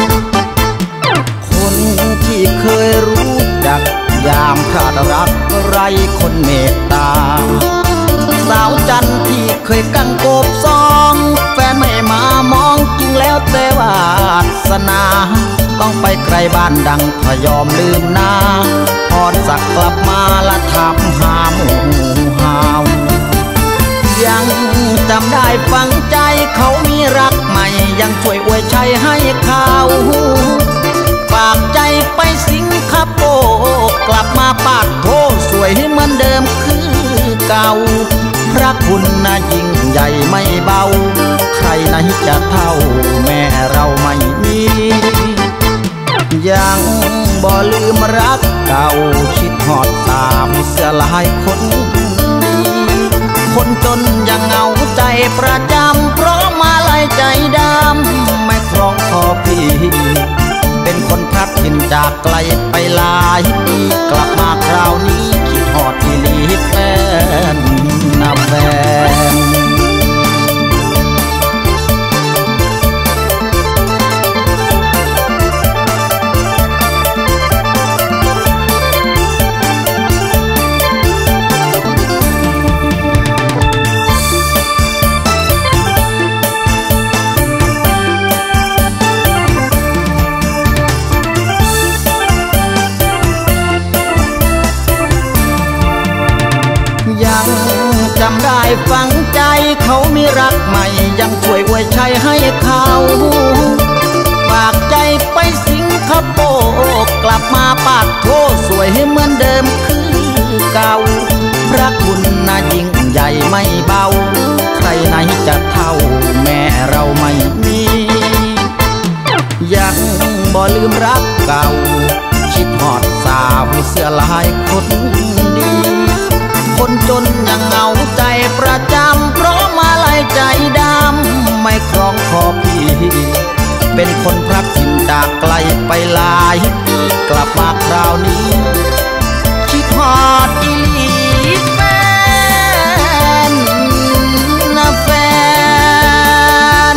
คนที่เคยรู้จักยามพลาดรักไรคนเมตตาสาวจันที่เคยกังโกบซองแฟนไม่มามองจริงแล้วแต่วาสนาต้องไปไกลบ้านดังพยอมลืมหน้าพอสักกลับมาละถามหาหมู่หาวยังจำได้ฟังใจเขามีรักใหม่ยังช่วยอวยชัยให้เขาฝากใจไปสิงคโปร์กลับมาปากโทสวยให้เหมือนเดิมคือเก่าพระคุณน่ะยิ่งใหญ่ไม่เบาใครไหนจะเท่าแม่เราไม่มียังบ่ลืมรักเก่าคิดหอดตามเสื้อลายคนนี้คนจนยังเหงาใจประจำเพราะมาลายใจดำไม่คล้องคอพี่เป็นคนพลัดถิ่นจากไกลไปหลายปีกลับมาคราวนี้คิดหอดที่ลีแฟนนับแฟน จำได้ฝังใจเขามีรักใหม่ยังช่วยอวยชัยให้เขาฝากใจไปสิงคโปร์กลับมาปากโทสวยให้เหมือนเดิมคือเก่าพระคุณน่ายิ่งใหญ่ไม่เบาใครไหนจะเท่าแม่เราไม่มียังบ่ลืมรักเก่าคิดหหอดสาวเสื้อลายคนดีคนจนยังเหงาใจประจำเพราะมาลายใจดำไม่คล้องคอพี่เป็นคนพลัดถิ่นจากไกลไปหลายปีกลับมาคราวนี้คิดฮอดอีหลีแฟนนะแฟน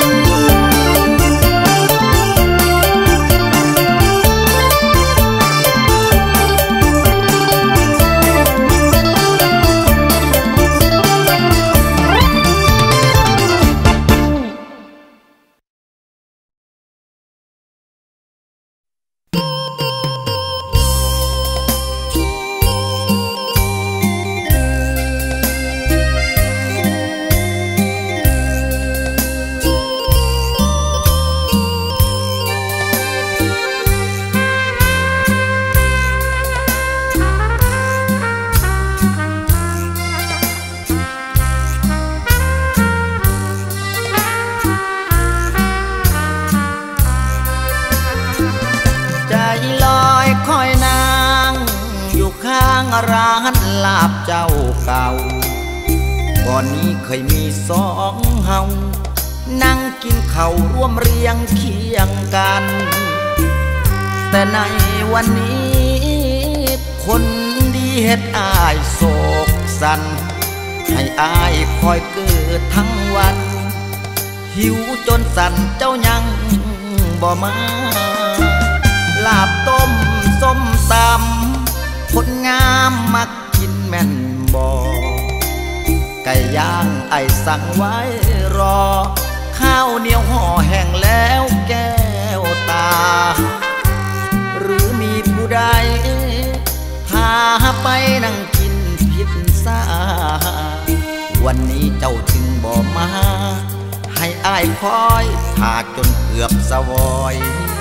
ร้านลาบเจ้าเก่าก่อนนี้เคยมีสองเฮานั่งกินข้าวร่วมเรียงเคียงกันแต่ในวันนี้คนดีเฮ็ดอายโศกสันให้อายคอยเกิดทั้งวันหิวจนสั่นเจ้ายังบ่มาลาบต้มส้มตำคนงามมักกินแม่นบ่ไก่ย่างไอสั่งไว้รอข้าวเหนียวห่อแห้งแล้วแก้วตาหรือมีผู้ใดพาไปนั่งกินพิซซ่าวันนี้เจ้าจึงบ่มาให้อ้ายคอยถากจนเกือบสวอย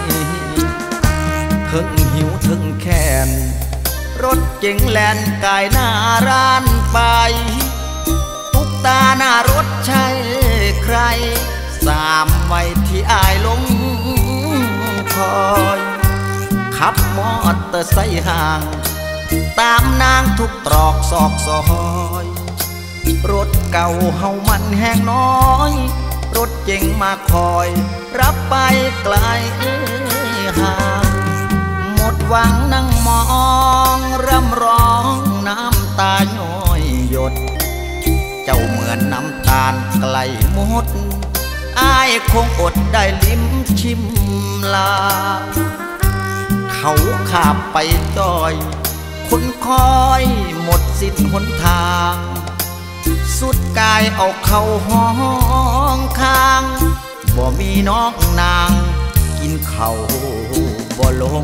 ถึงหิวถึงแค้นรถเก๋งแล่นกายหน้าร้านไปตุกตาหน้ารถใช่ใครสามไว้ที่อายลงคอยขับมอเตอร์ไซค์ห่างตามนางทุกตรอกซอกซอยรถเก่าเฮามันแห้งน้อยรถเก๋งมาคอยรับไปไกลห่างหมดหวังนั่งมองร่ำร้องน้ำตาย้อยหยดเจ้าเหมือนน้ำตาลไกลหมดอ้ายคงอดได้ลิ้มชิมลาเขาขาบไปจอยคนคอยหมดสิ้นหนทางสุดกายเอาเข้าห้องค้างบ่มีน้องนางกินข้าวบ่ลง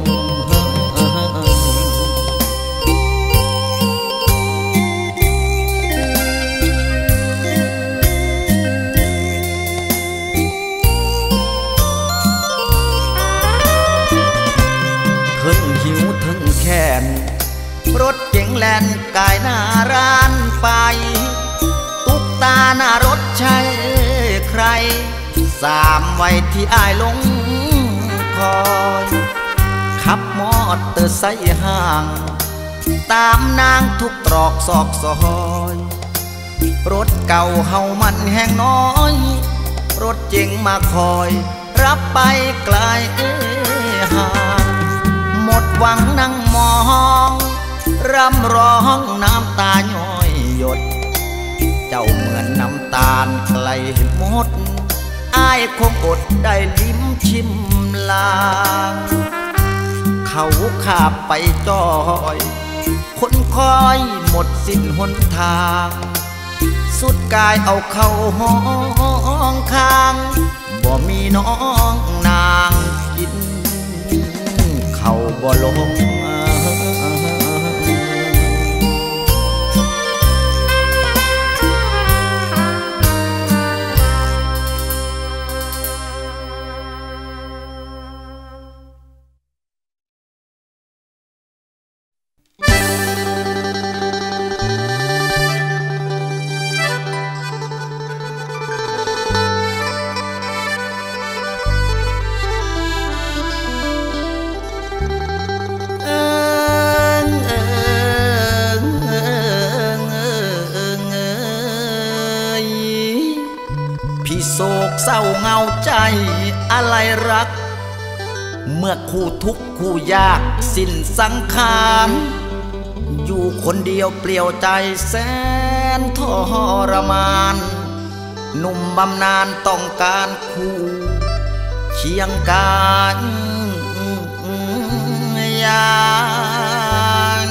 ถึงหิวถึงแค้นรถเก๋งแล่นกายหน้าร้านไปตุกตาหน้ารถใช่ใครสามไว้ที่อ้ายลงคอยขับมอเตอร์ไซค์ห่างตามนางทุกตรอกซอกซอยรถเก่าเฮามันแห้งน้อยรถเจ๋งมาคอยรับไปไกลห่างหมดหวังนั่งมองร่ำร้องน้ำตาย้อยหยดเจ้าเหมือนน้ำตาลไกลหมดอ้ายคงอดได้ลิ้มชิมลางเขาขาบไปจอยคนคอยหมดสิ้นหนทางสุดกายเอาเข้าห้องค้างบ่มีน้องนางกินเขาบ่ลง อโศกเศร้าเงาใจอะไรรักเมื่อคู่ทุกข์คู่ยากสิ้นสังขารอยู่คนเดียวเปลี่ยวใจแสนทรมานหนุ่มบำนาญต้องการคู่เคียงกายอย่าง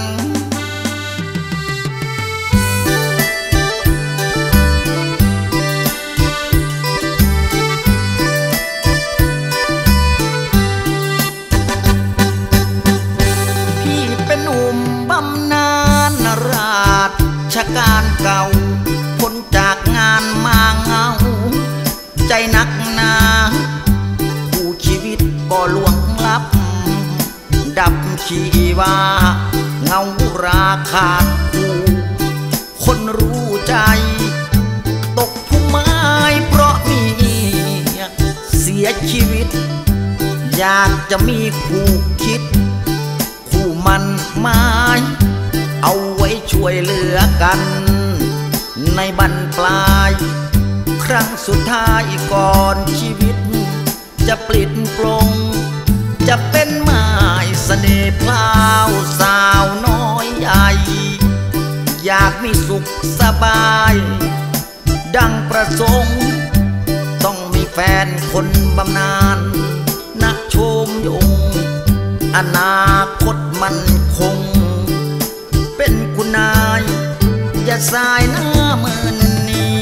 พี่เป็นหนุ่มบำนาญราชการเก่าพ้นจากงานมาเงาใจนักหนาคู่ชีวิตบ่ลวงลับดับชีว่าเงาราขาดคู่คนรู้ใจตกผู้ไม้เพราะมีเสียชีวิตอยากจะมีคู่คิดคู่มันไม้เอาไว้ช่วยเหลือกันในบรรปลายครั้งสุดท้ายก่อนชีวิตจะปลิดปลงจะเป็นไม้เสน่ห์พลาวสาวน้อยใหญ่อยากมีสุขสบายดังประสงค์ต้องมีแฟนคนบำนาญนักชมยงอนาคตมันคงเป็นคุณนายอย่าสายหน้าเมินนี้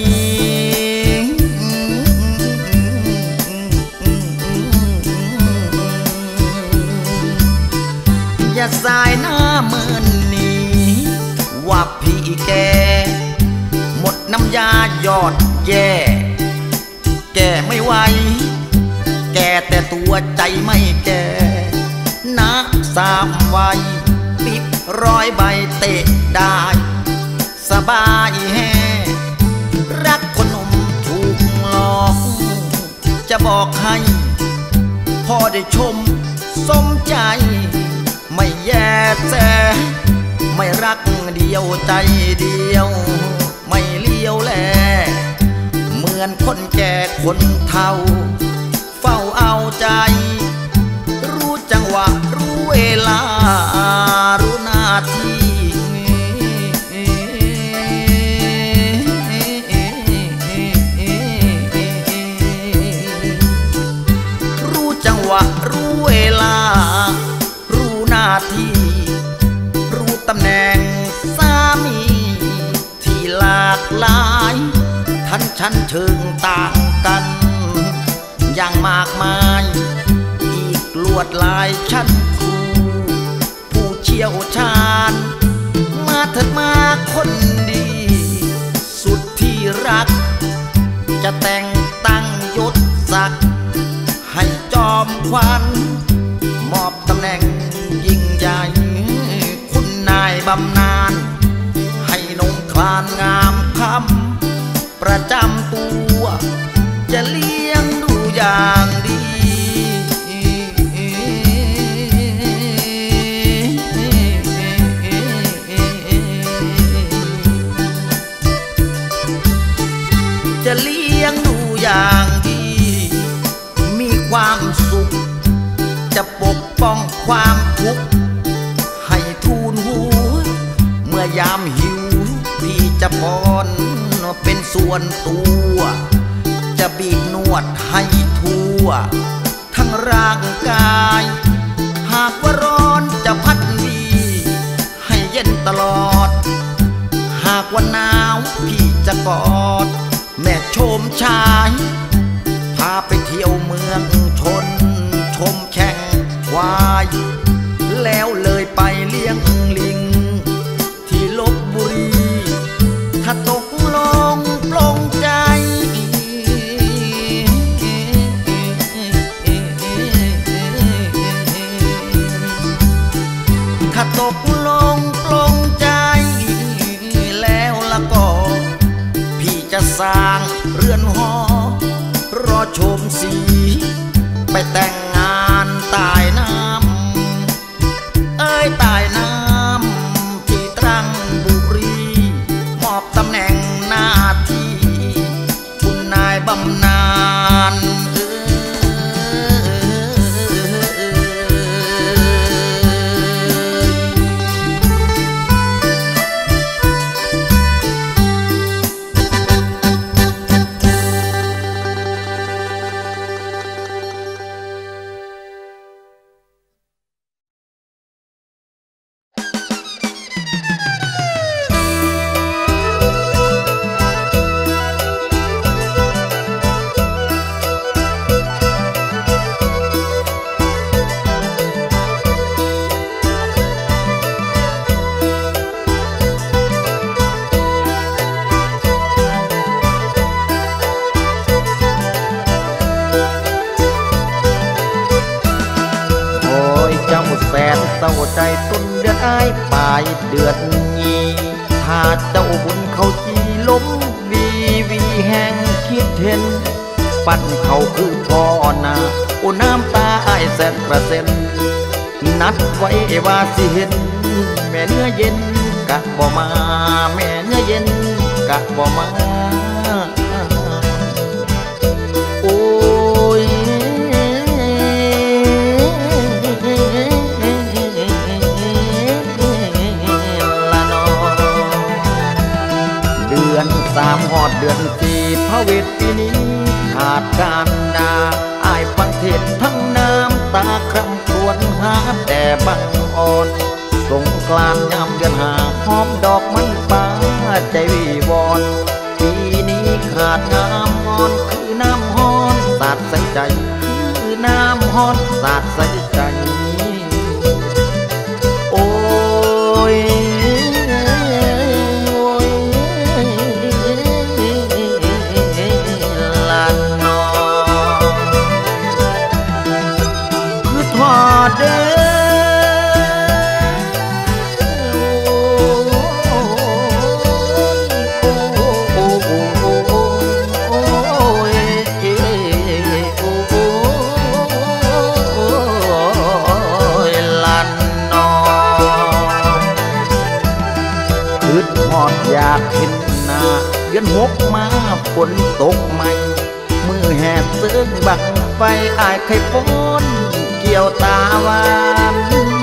อย่าสายหน้าเมินนี้ว่าพี่แกหมดน้ำยายอดแย่แกไม่ไหวแกแต่ตัวใจไม่แก่นะสามวัยปิบร้อยใบเตะได้สบายแฮ่รักคนหนุ่มถูกหลอกจะบอกให้พอได้ชมสมใจไม่แย่แสไม่รักเดียวใจเดียวไม่เลี้ยวแลเหมือนคนแก่คนเฒ่าเฝ้าเอาใจรู้จังหวะรู้เวลารู้หน้าที่รู้จังหวะรู้เวลารู้หน้าที่รู้ตำแหน่งสามีที่หลากหลายท่านชั้นเชิงต่างกันอย่างมากมายอีกลวดลายชั้นครูผู้เชี่ยวชาญมาเถิดมาคนดีสุดที่รักจะแต่งตั้งยศศักดิ์ให้จอมขวัญมอบตำแหน่งยิ่งใหญ่คุณนายบำนาญให้นงคลานงามคำประจำตัวจะเลี้ยงดูอย่างดีจะเลี้ยงดูอย่างดีมีความสุขจะปกป้องความทุกข์ให้ทูลหัวเมื่อยามหิวพี่จะป้อนเป็นส่วนตัวจะบีบนวดให้ทั่วทั้งร่างกายหากว่าร้อนจะพัดวีให้เย็นตลอดหากว่าหนาวพี่จะกอดแม่ชมชายพาไปเที่ยวเมืองชนชมแข่งควายแล้วเลยไปเลี้ยงลิงที่ลพบุรีถ้าตกลงปลงใจถ้าตกลงปลงใจแล้วละก็พี่จะสร้างเรือนหอรอชมสีไปแต่งงานใต้น้ำเอ้ยใต้น้ำที่ตรังบุรีมอบตำแหน่งหน้าที่คุณนายบำนาญายเดือนนี้ถ้าเจ้าบุญเขาจีล้มวีวีแห่งคิดเห็นปั้นเขาคือพ่อนาโอ้น้ำตาไอแสนกระเซ็นนัดไว้ว่าสิเห็นแม่เนื้อเย็นกะบ่มาแม่เนื้อเย็นกะบ่มาโอ้ยละนอเดือนสามหอดเดือนสี่พระเวทปีนี้ขาดการดาอายฟังเทศทั้งน้ำตาคร่ำครวญหาแต่บังอ่อนสงกรานต์ยามเดือนหาหอมดอกมันฟ้าใจวิวรณ์ปีนี้ขาดงามงอนคือน้ำฮ้อนสาดใส่ใจคือน้ำฮ้อนสาดใส่ใจโอ้ยละนอคือทอดเด้อยากเห็นหน้าเดือนหกมาฝนตกใหม่มือแหบเสื้อบังไฟอายไข่ฝนเกี่ยวตาหวาน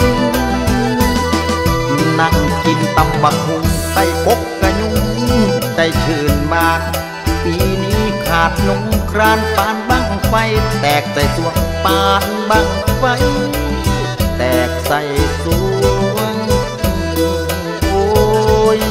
นั่งกินตำบักหุ่งใต้ปกกระยุงใจชื่นบานปีนี้ขาดนงครานปานบังไฟแตกใส่สวงปานบังไฟแตกใส่สวงโอ้ย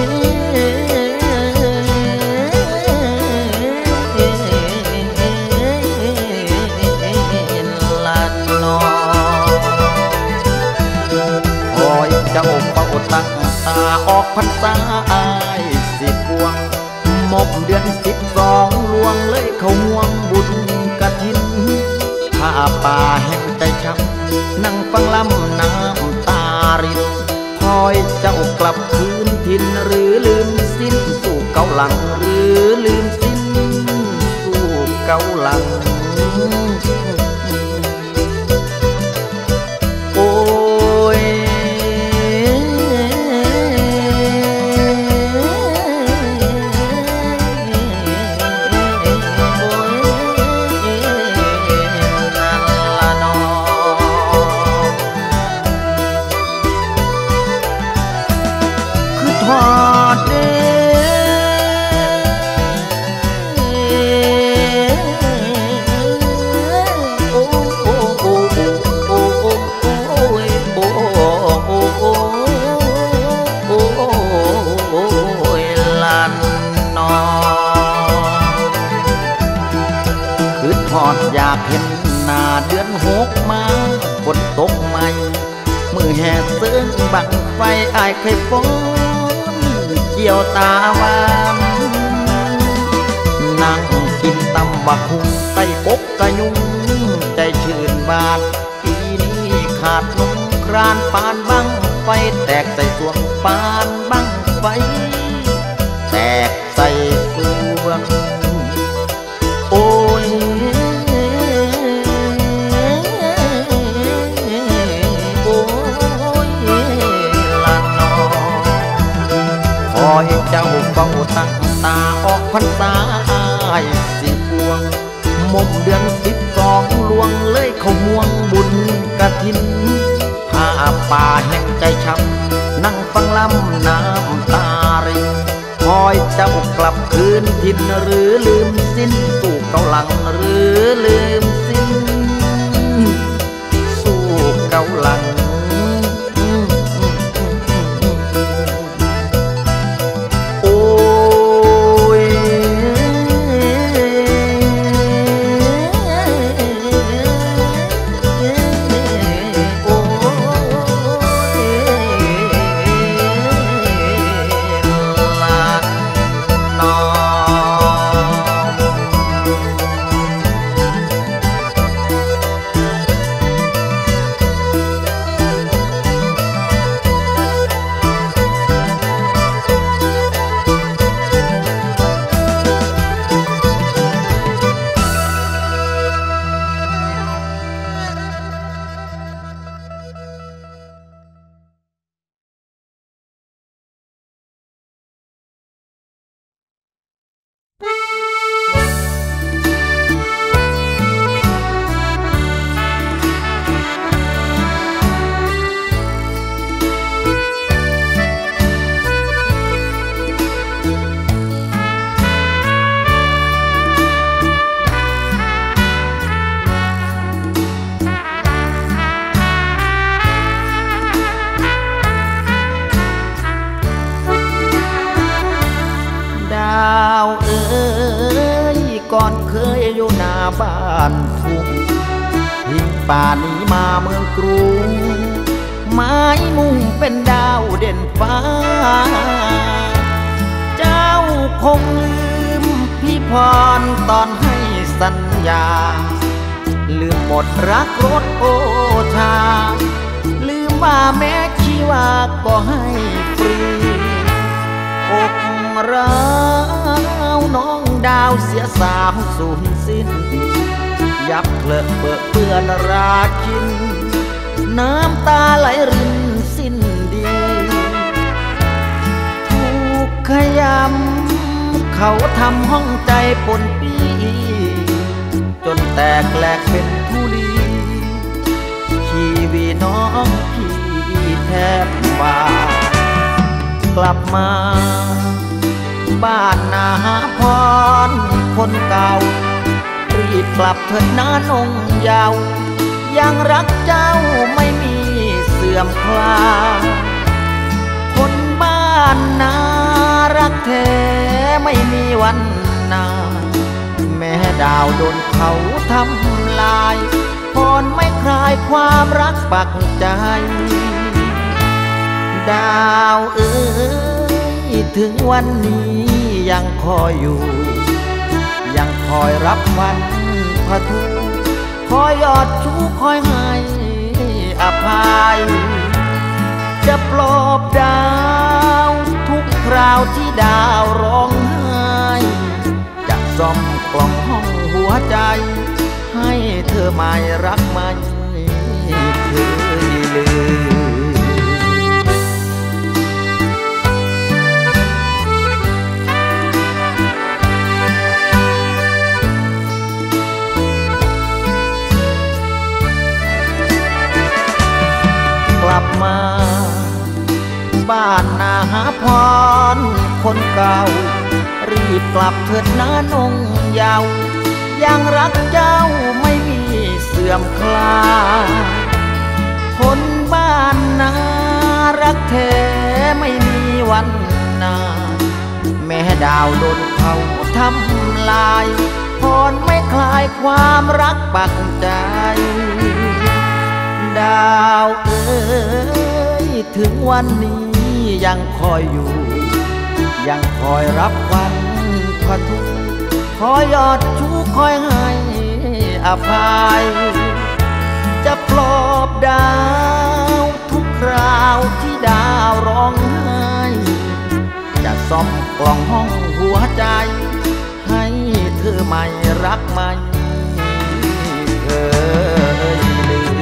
เจ้าเป่าตั้งตาออกพรรษาอายสิบวงมบเดือนสิบสองลวงเลยเขาห่วงบุญกฐินผ้าป่าแห่งใจช้ำนั่งฟังลำน้ำตารินคอยเจ้ากลับคืนถิ่นหรือลืมสิ้นสู่เกาหลังหรือลืมสิ้นสู่เกาหลังโอ้ยทอดเด้โอ้โอ้โอ้โอ้โอ้โอ้ยโอ้โอ้โอ้โอ้โอ้ยลันนอคือทอดอยากเห็นหน้าเดือนหกมาฝนตกใหม่มือแห่เสื้อบังไฟอายเคยฝนเกี่ยวตาหวานนั่งกินตำบักหุ่งใต้ปกกระยุงใจชื่นบานปีนี้ขาดนงครานปานบังไฟแตกใส่สวงปานบังไฟแตกใส่สวงโอ้ยคอยเจ้าเฝ้าตั้งตาออกพรรษาอายสิบวงมมเดือนสิบสองลวงเลยเขาห่วงบุญกฐินผ้าป่าแห่งใจช้ำนั่งฟังลำน้ำตารินคอยเจ้ากลับคืนถิ่นหรือลืมสิ้นสู่เกาหลังหรือลืมสิ้นสู่เกาหลังบ้านทุ่งทิ้งป่านี้มาเมืองกรุงไม้มุ่งเป็นดาวเด่นฟ้าเจ้าคงลืมพี่พรตอนให้สัญญาลืมหมดรักรถโอชาลืมว่าแม้ชีวาก็ให้ฟรีอกร้าวน้องดาวเสียสาวสูญสิ้นยับเลอะเปื้อเปื้อนราคินน้ำตาไหลรินสิ้นดีถูกขยำเขาทำห้องใจปนปีจนแตกแหลกเป็นธุลีชีวีน้องพี่แทบบาดกลับมาบ้านนาพรคนเก่ารีบกลับเถิดน้านงเยาว์ยังรักเจ้าไม่มีเสื่อมคลาคนบ้านนารักแท้ไม่มีวันนาแม้ดาวโดนเขาทำลายพรไม่คลายความรักปักใจดาวเอ๋ยถึงวันนี้ยังคอยอยู่ยังคอยรับวันพะทุคอยยอดชูคอยให้อภัยจะปลอบดาวทุกคราวที่ดาวร้องไห้จะซ่อมกล่องห้องหัวใจให้เธอไม่รักไม่เคยลืมกลับมาบ้านนาพรคนเก่ารีบกลับเถิดน้านงเยาว์ยังรักเจ้าไม่มีเสื่อมคลาคนบ้านนารักแท้ไม่มีวันนาแม้ดาวโดนเขาทำลายพรไม่คลายความรักปักใจดาวเอ๋ยถึงวันนี้ยังคอยอยู่ยังคอยรับวันพะทุคอยยอดชูคอยให้อภัยจะปลอบดาวทุกคราวที่ดาวร้องไห้จะซ่อมกล่องห้องหัวใจให้เธอไม่รักไม่เคยลืม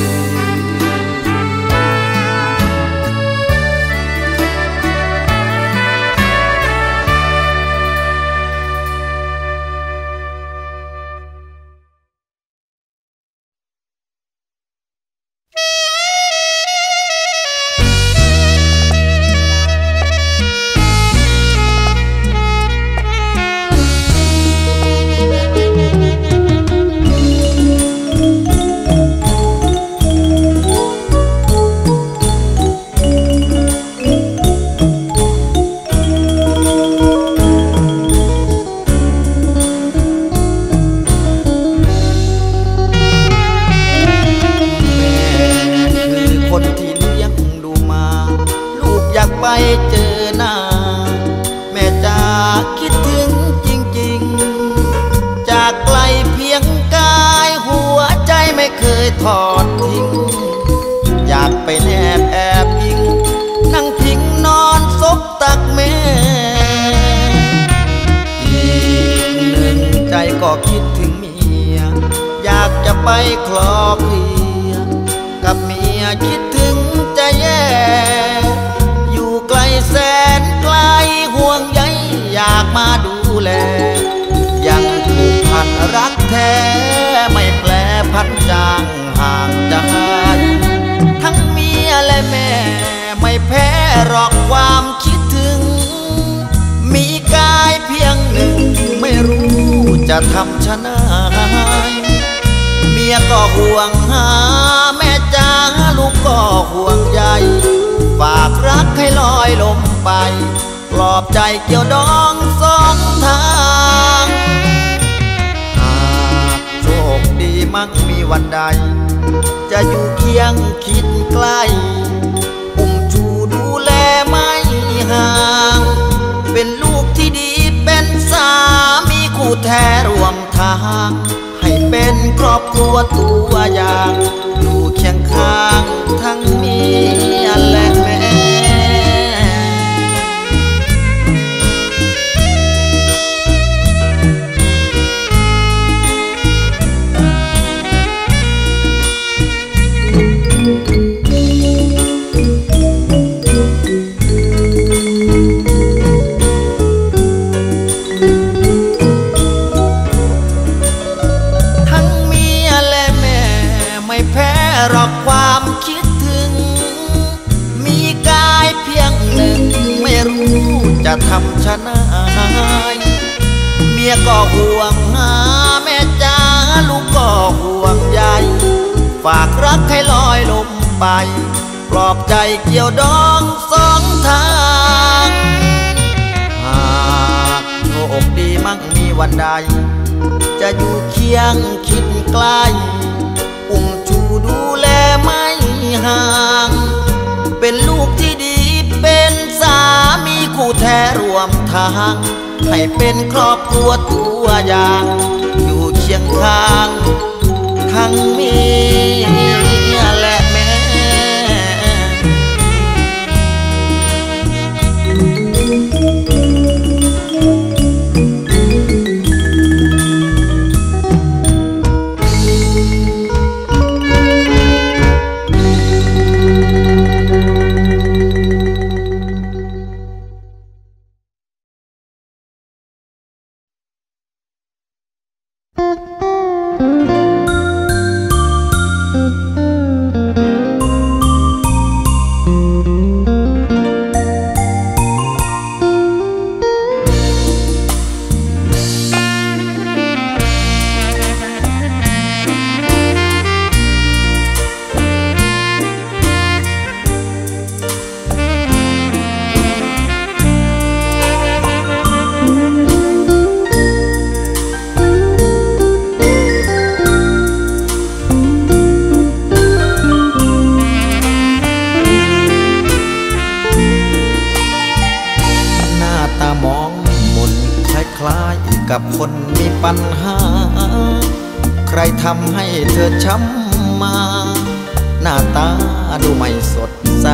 เจอหน้าแม่จ๋าคิดถึงจริงๆจากไกลเพียงกายหัวใจไม่เคยทอดทิ้งอยากไปแนบแอบอิงนั่งพิงนอนซบตักแม่อีกหนึ่งใจก็คิดถึงเมียอยากจะไปคลอเคลียกับเมียคิดถึงใจแย่ไกลแสนไกลห่วงใยอยากมาดูแลยังผูกพันรักแท้ไม่แปรพันจางห่างจากทั้งเมียและแม่ไม่แพ้หรอกความคิดถึงมีกายเพียงหนึ่งไม่รู้จะทำชะนัยเมียก็ห่วงหาแม่จ๋าลูกก็ห่วงใยฝากรักให้ลอยลมไปปลอบใจเกี่ยวดองสองทางหากมั่งมีวันใดจะอยู่เคียงคิดใกล้อุ้มชูดูแลไม่ห่างเป็นลูกที่ดีเป็นสามีคู่แท้ร่วมทางให้เป็นครอบครัวตัวอย่างอยู่เคียงข้างทั้งเมียและแม่รอความคิดถึงมีกายเพียงหนึ่งไม่รู้จะทำชะนายเมียก็ห่วงหาแม่จ้าลูกก็ห่วงใยฝากรักให้ลอยลมไปปลอบใจเกี่ยวดองสองทางหากโชคดีมั่งมีวันใดจะอยู่เคียงคิดใกล้อุ้มชูดูแลไม่ห่างเป็นลูกที่ดีเป็นสามีคู่แท้ร่วมทางให้เป็นครอบครัวตัวอย่างอยู่เคียงข้างทั้งเมียและแม่กับคนมีปัญหาใครทำให้เธอช้ำมาหน้าตาดูไม่สดใส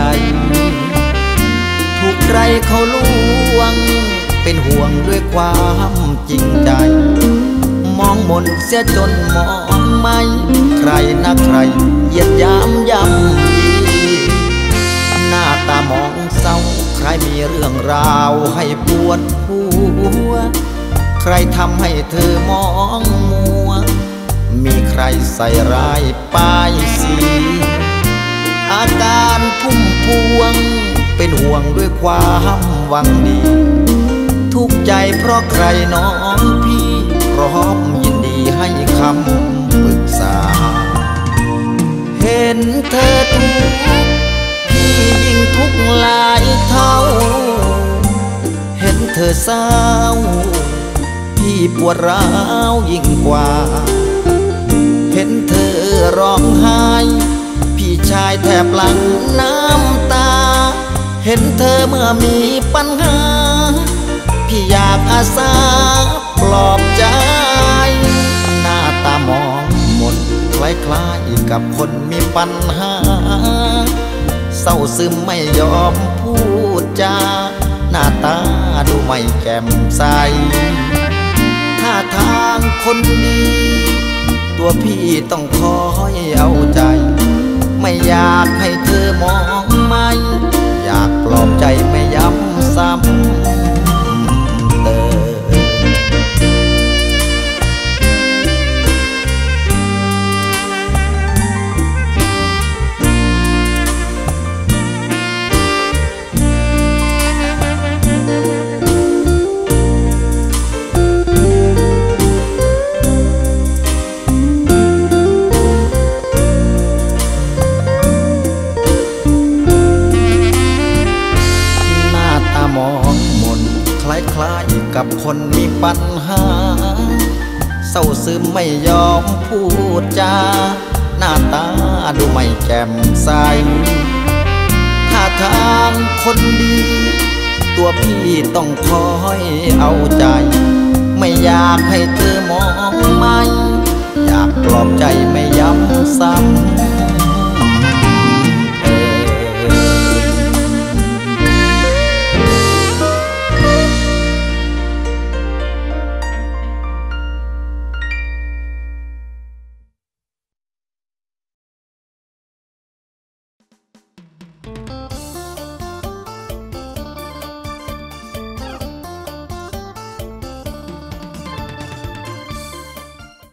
ถูกใครเขาลวงเป็นห่วงด้วยความจริงใจมองมนเสียจนมองไม่ใครนักใครเหยียดยามย่ำยีหน้าตามองเศร้าใครมีเรื่องราวให้ปวดหัวใครทำให้เธอมองมัวมีใครใส่ร้ายป้ายสีอาการพุ่มพวงเป็นห่วงด้วยความหวังดีทุกใจเพราะใครน้องพี่พร้อมยินดีให้คำปรึกษาเห็นเธอทุกข์พี่ยิ่งทุกข์หลายเท่าเห็นเธอเศร้าพี่ปวดร้าวยิ่งกว่าเห็นเธอร้องไห้พี่ชายแทบหลั่งน้ำตาเห็นเธอเมื่อมีปัญหาพี่อยากอาสาปลอบใจหน้าตามองหมดคล้ายๆกับคนมีปัญหาเศร้าซึมไม่ยอมพูดจาหน้าตาดูไม่แจ่มใสท่าทางคนดีตัวพี่ต้องคอยเอาใจไม่อยากให้เธอมองไม่อยากปลอบใจไม่ย้ำซ้ำเติม ล้ายๆกับคนมีปัญหาเศร้าซึมไม่ยอมพูดจาหน้าตาดูไม่แจ่มใสท่าทางคนดีตัวพี่ต้องคอยเอาใจไม่อยากให้เธอมองไม่อยากปลอบใจไม่ย้ำซ้ำ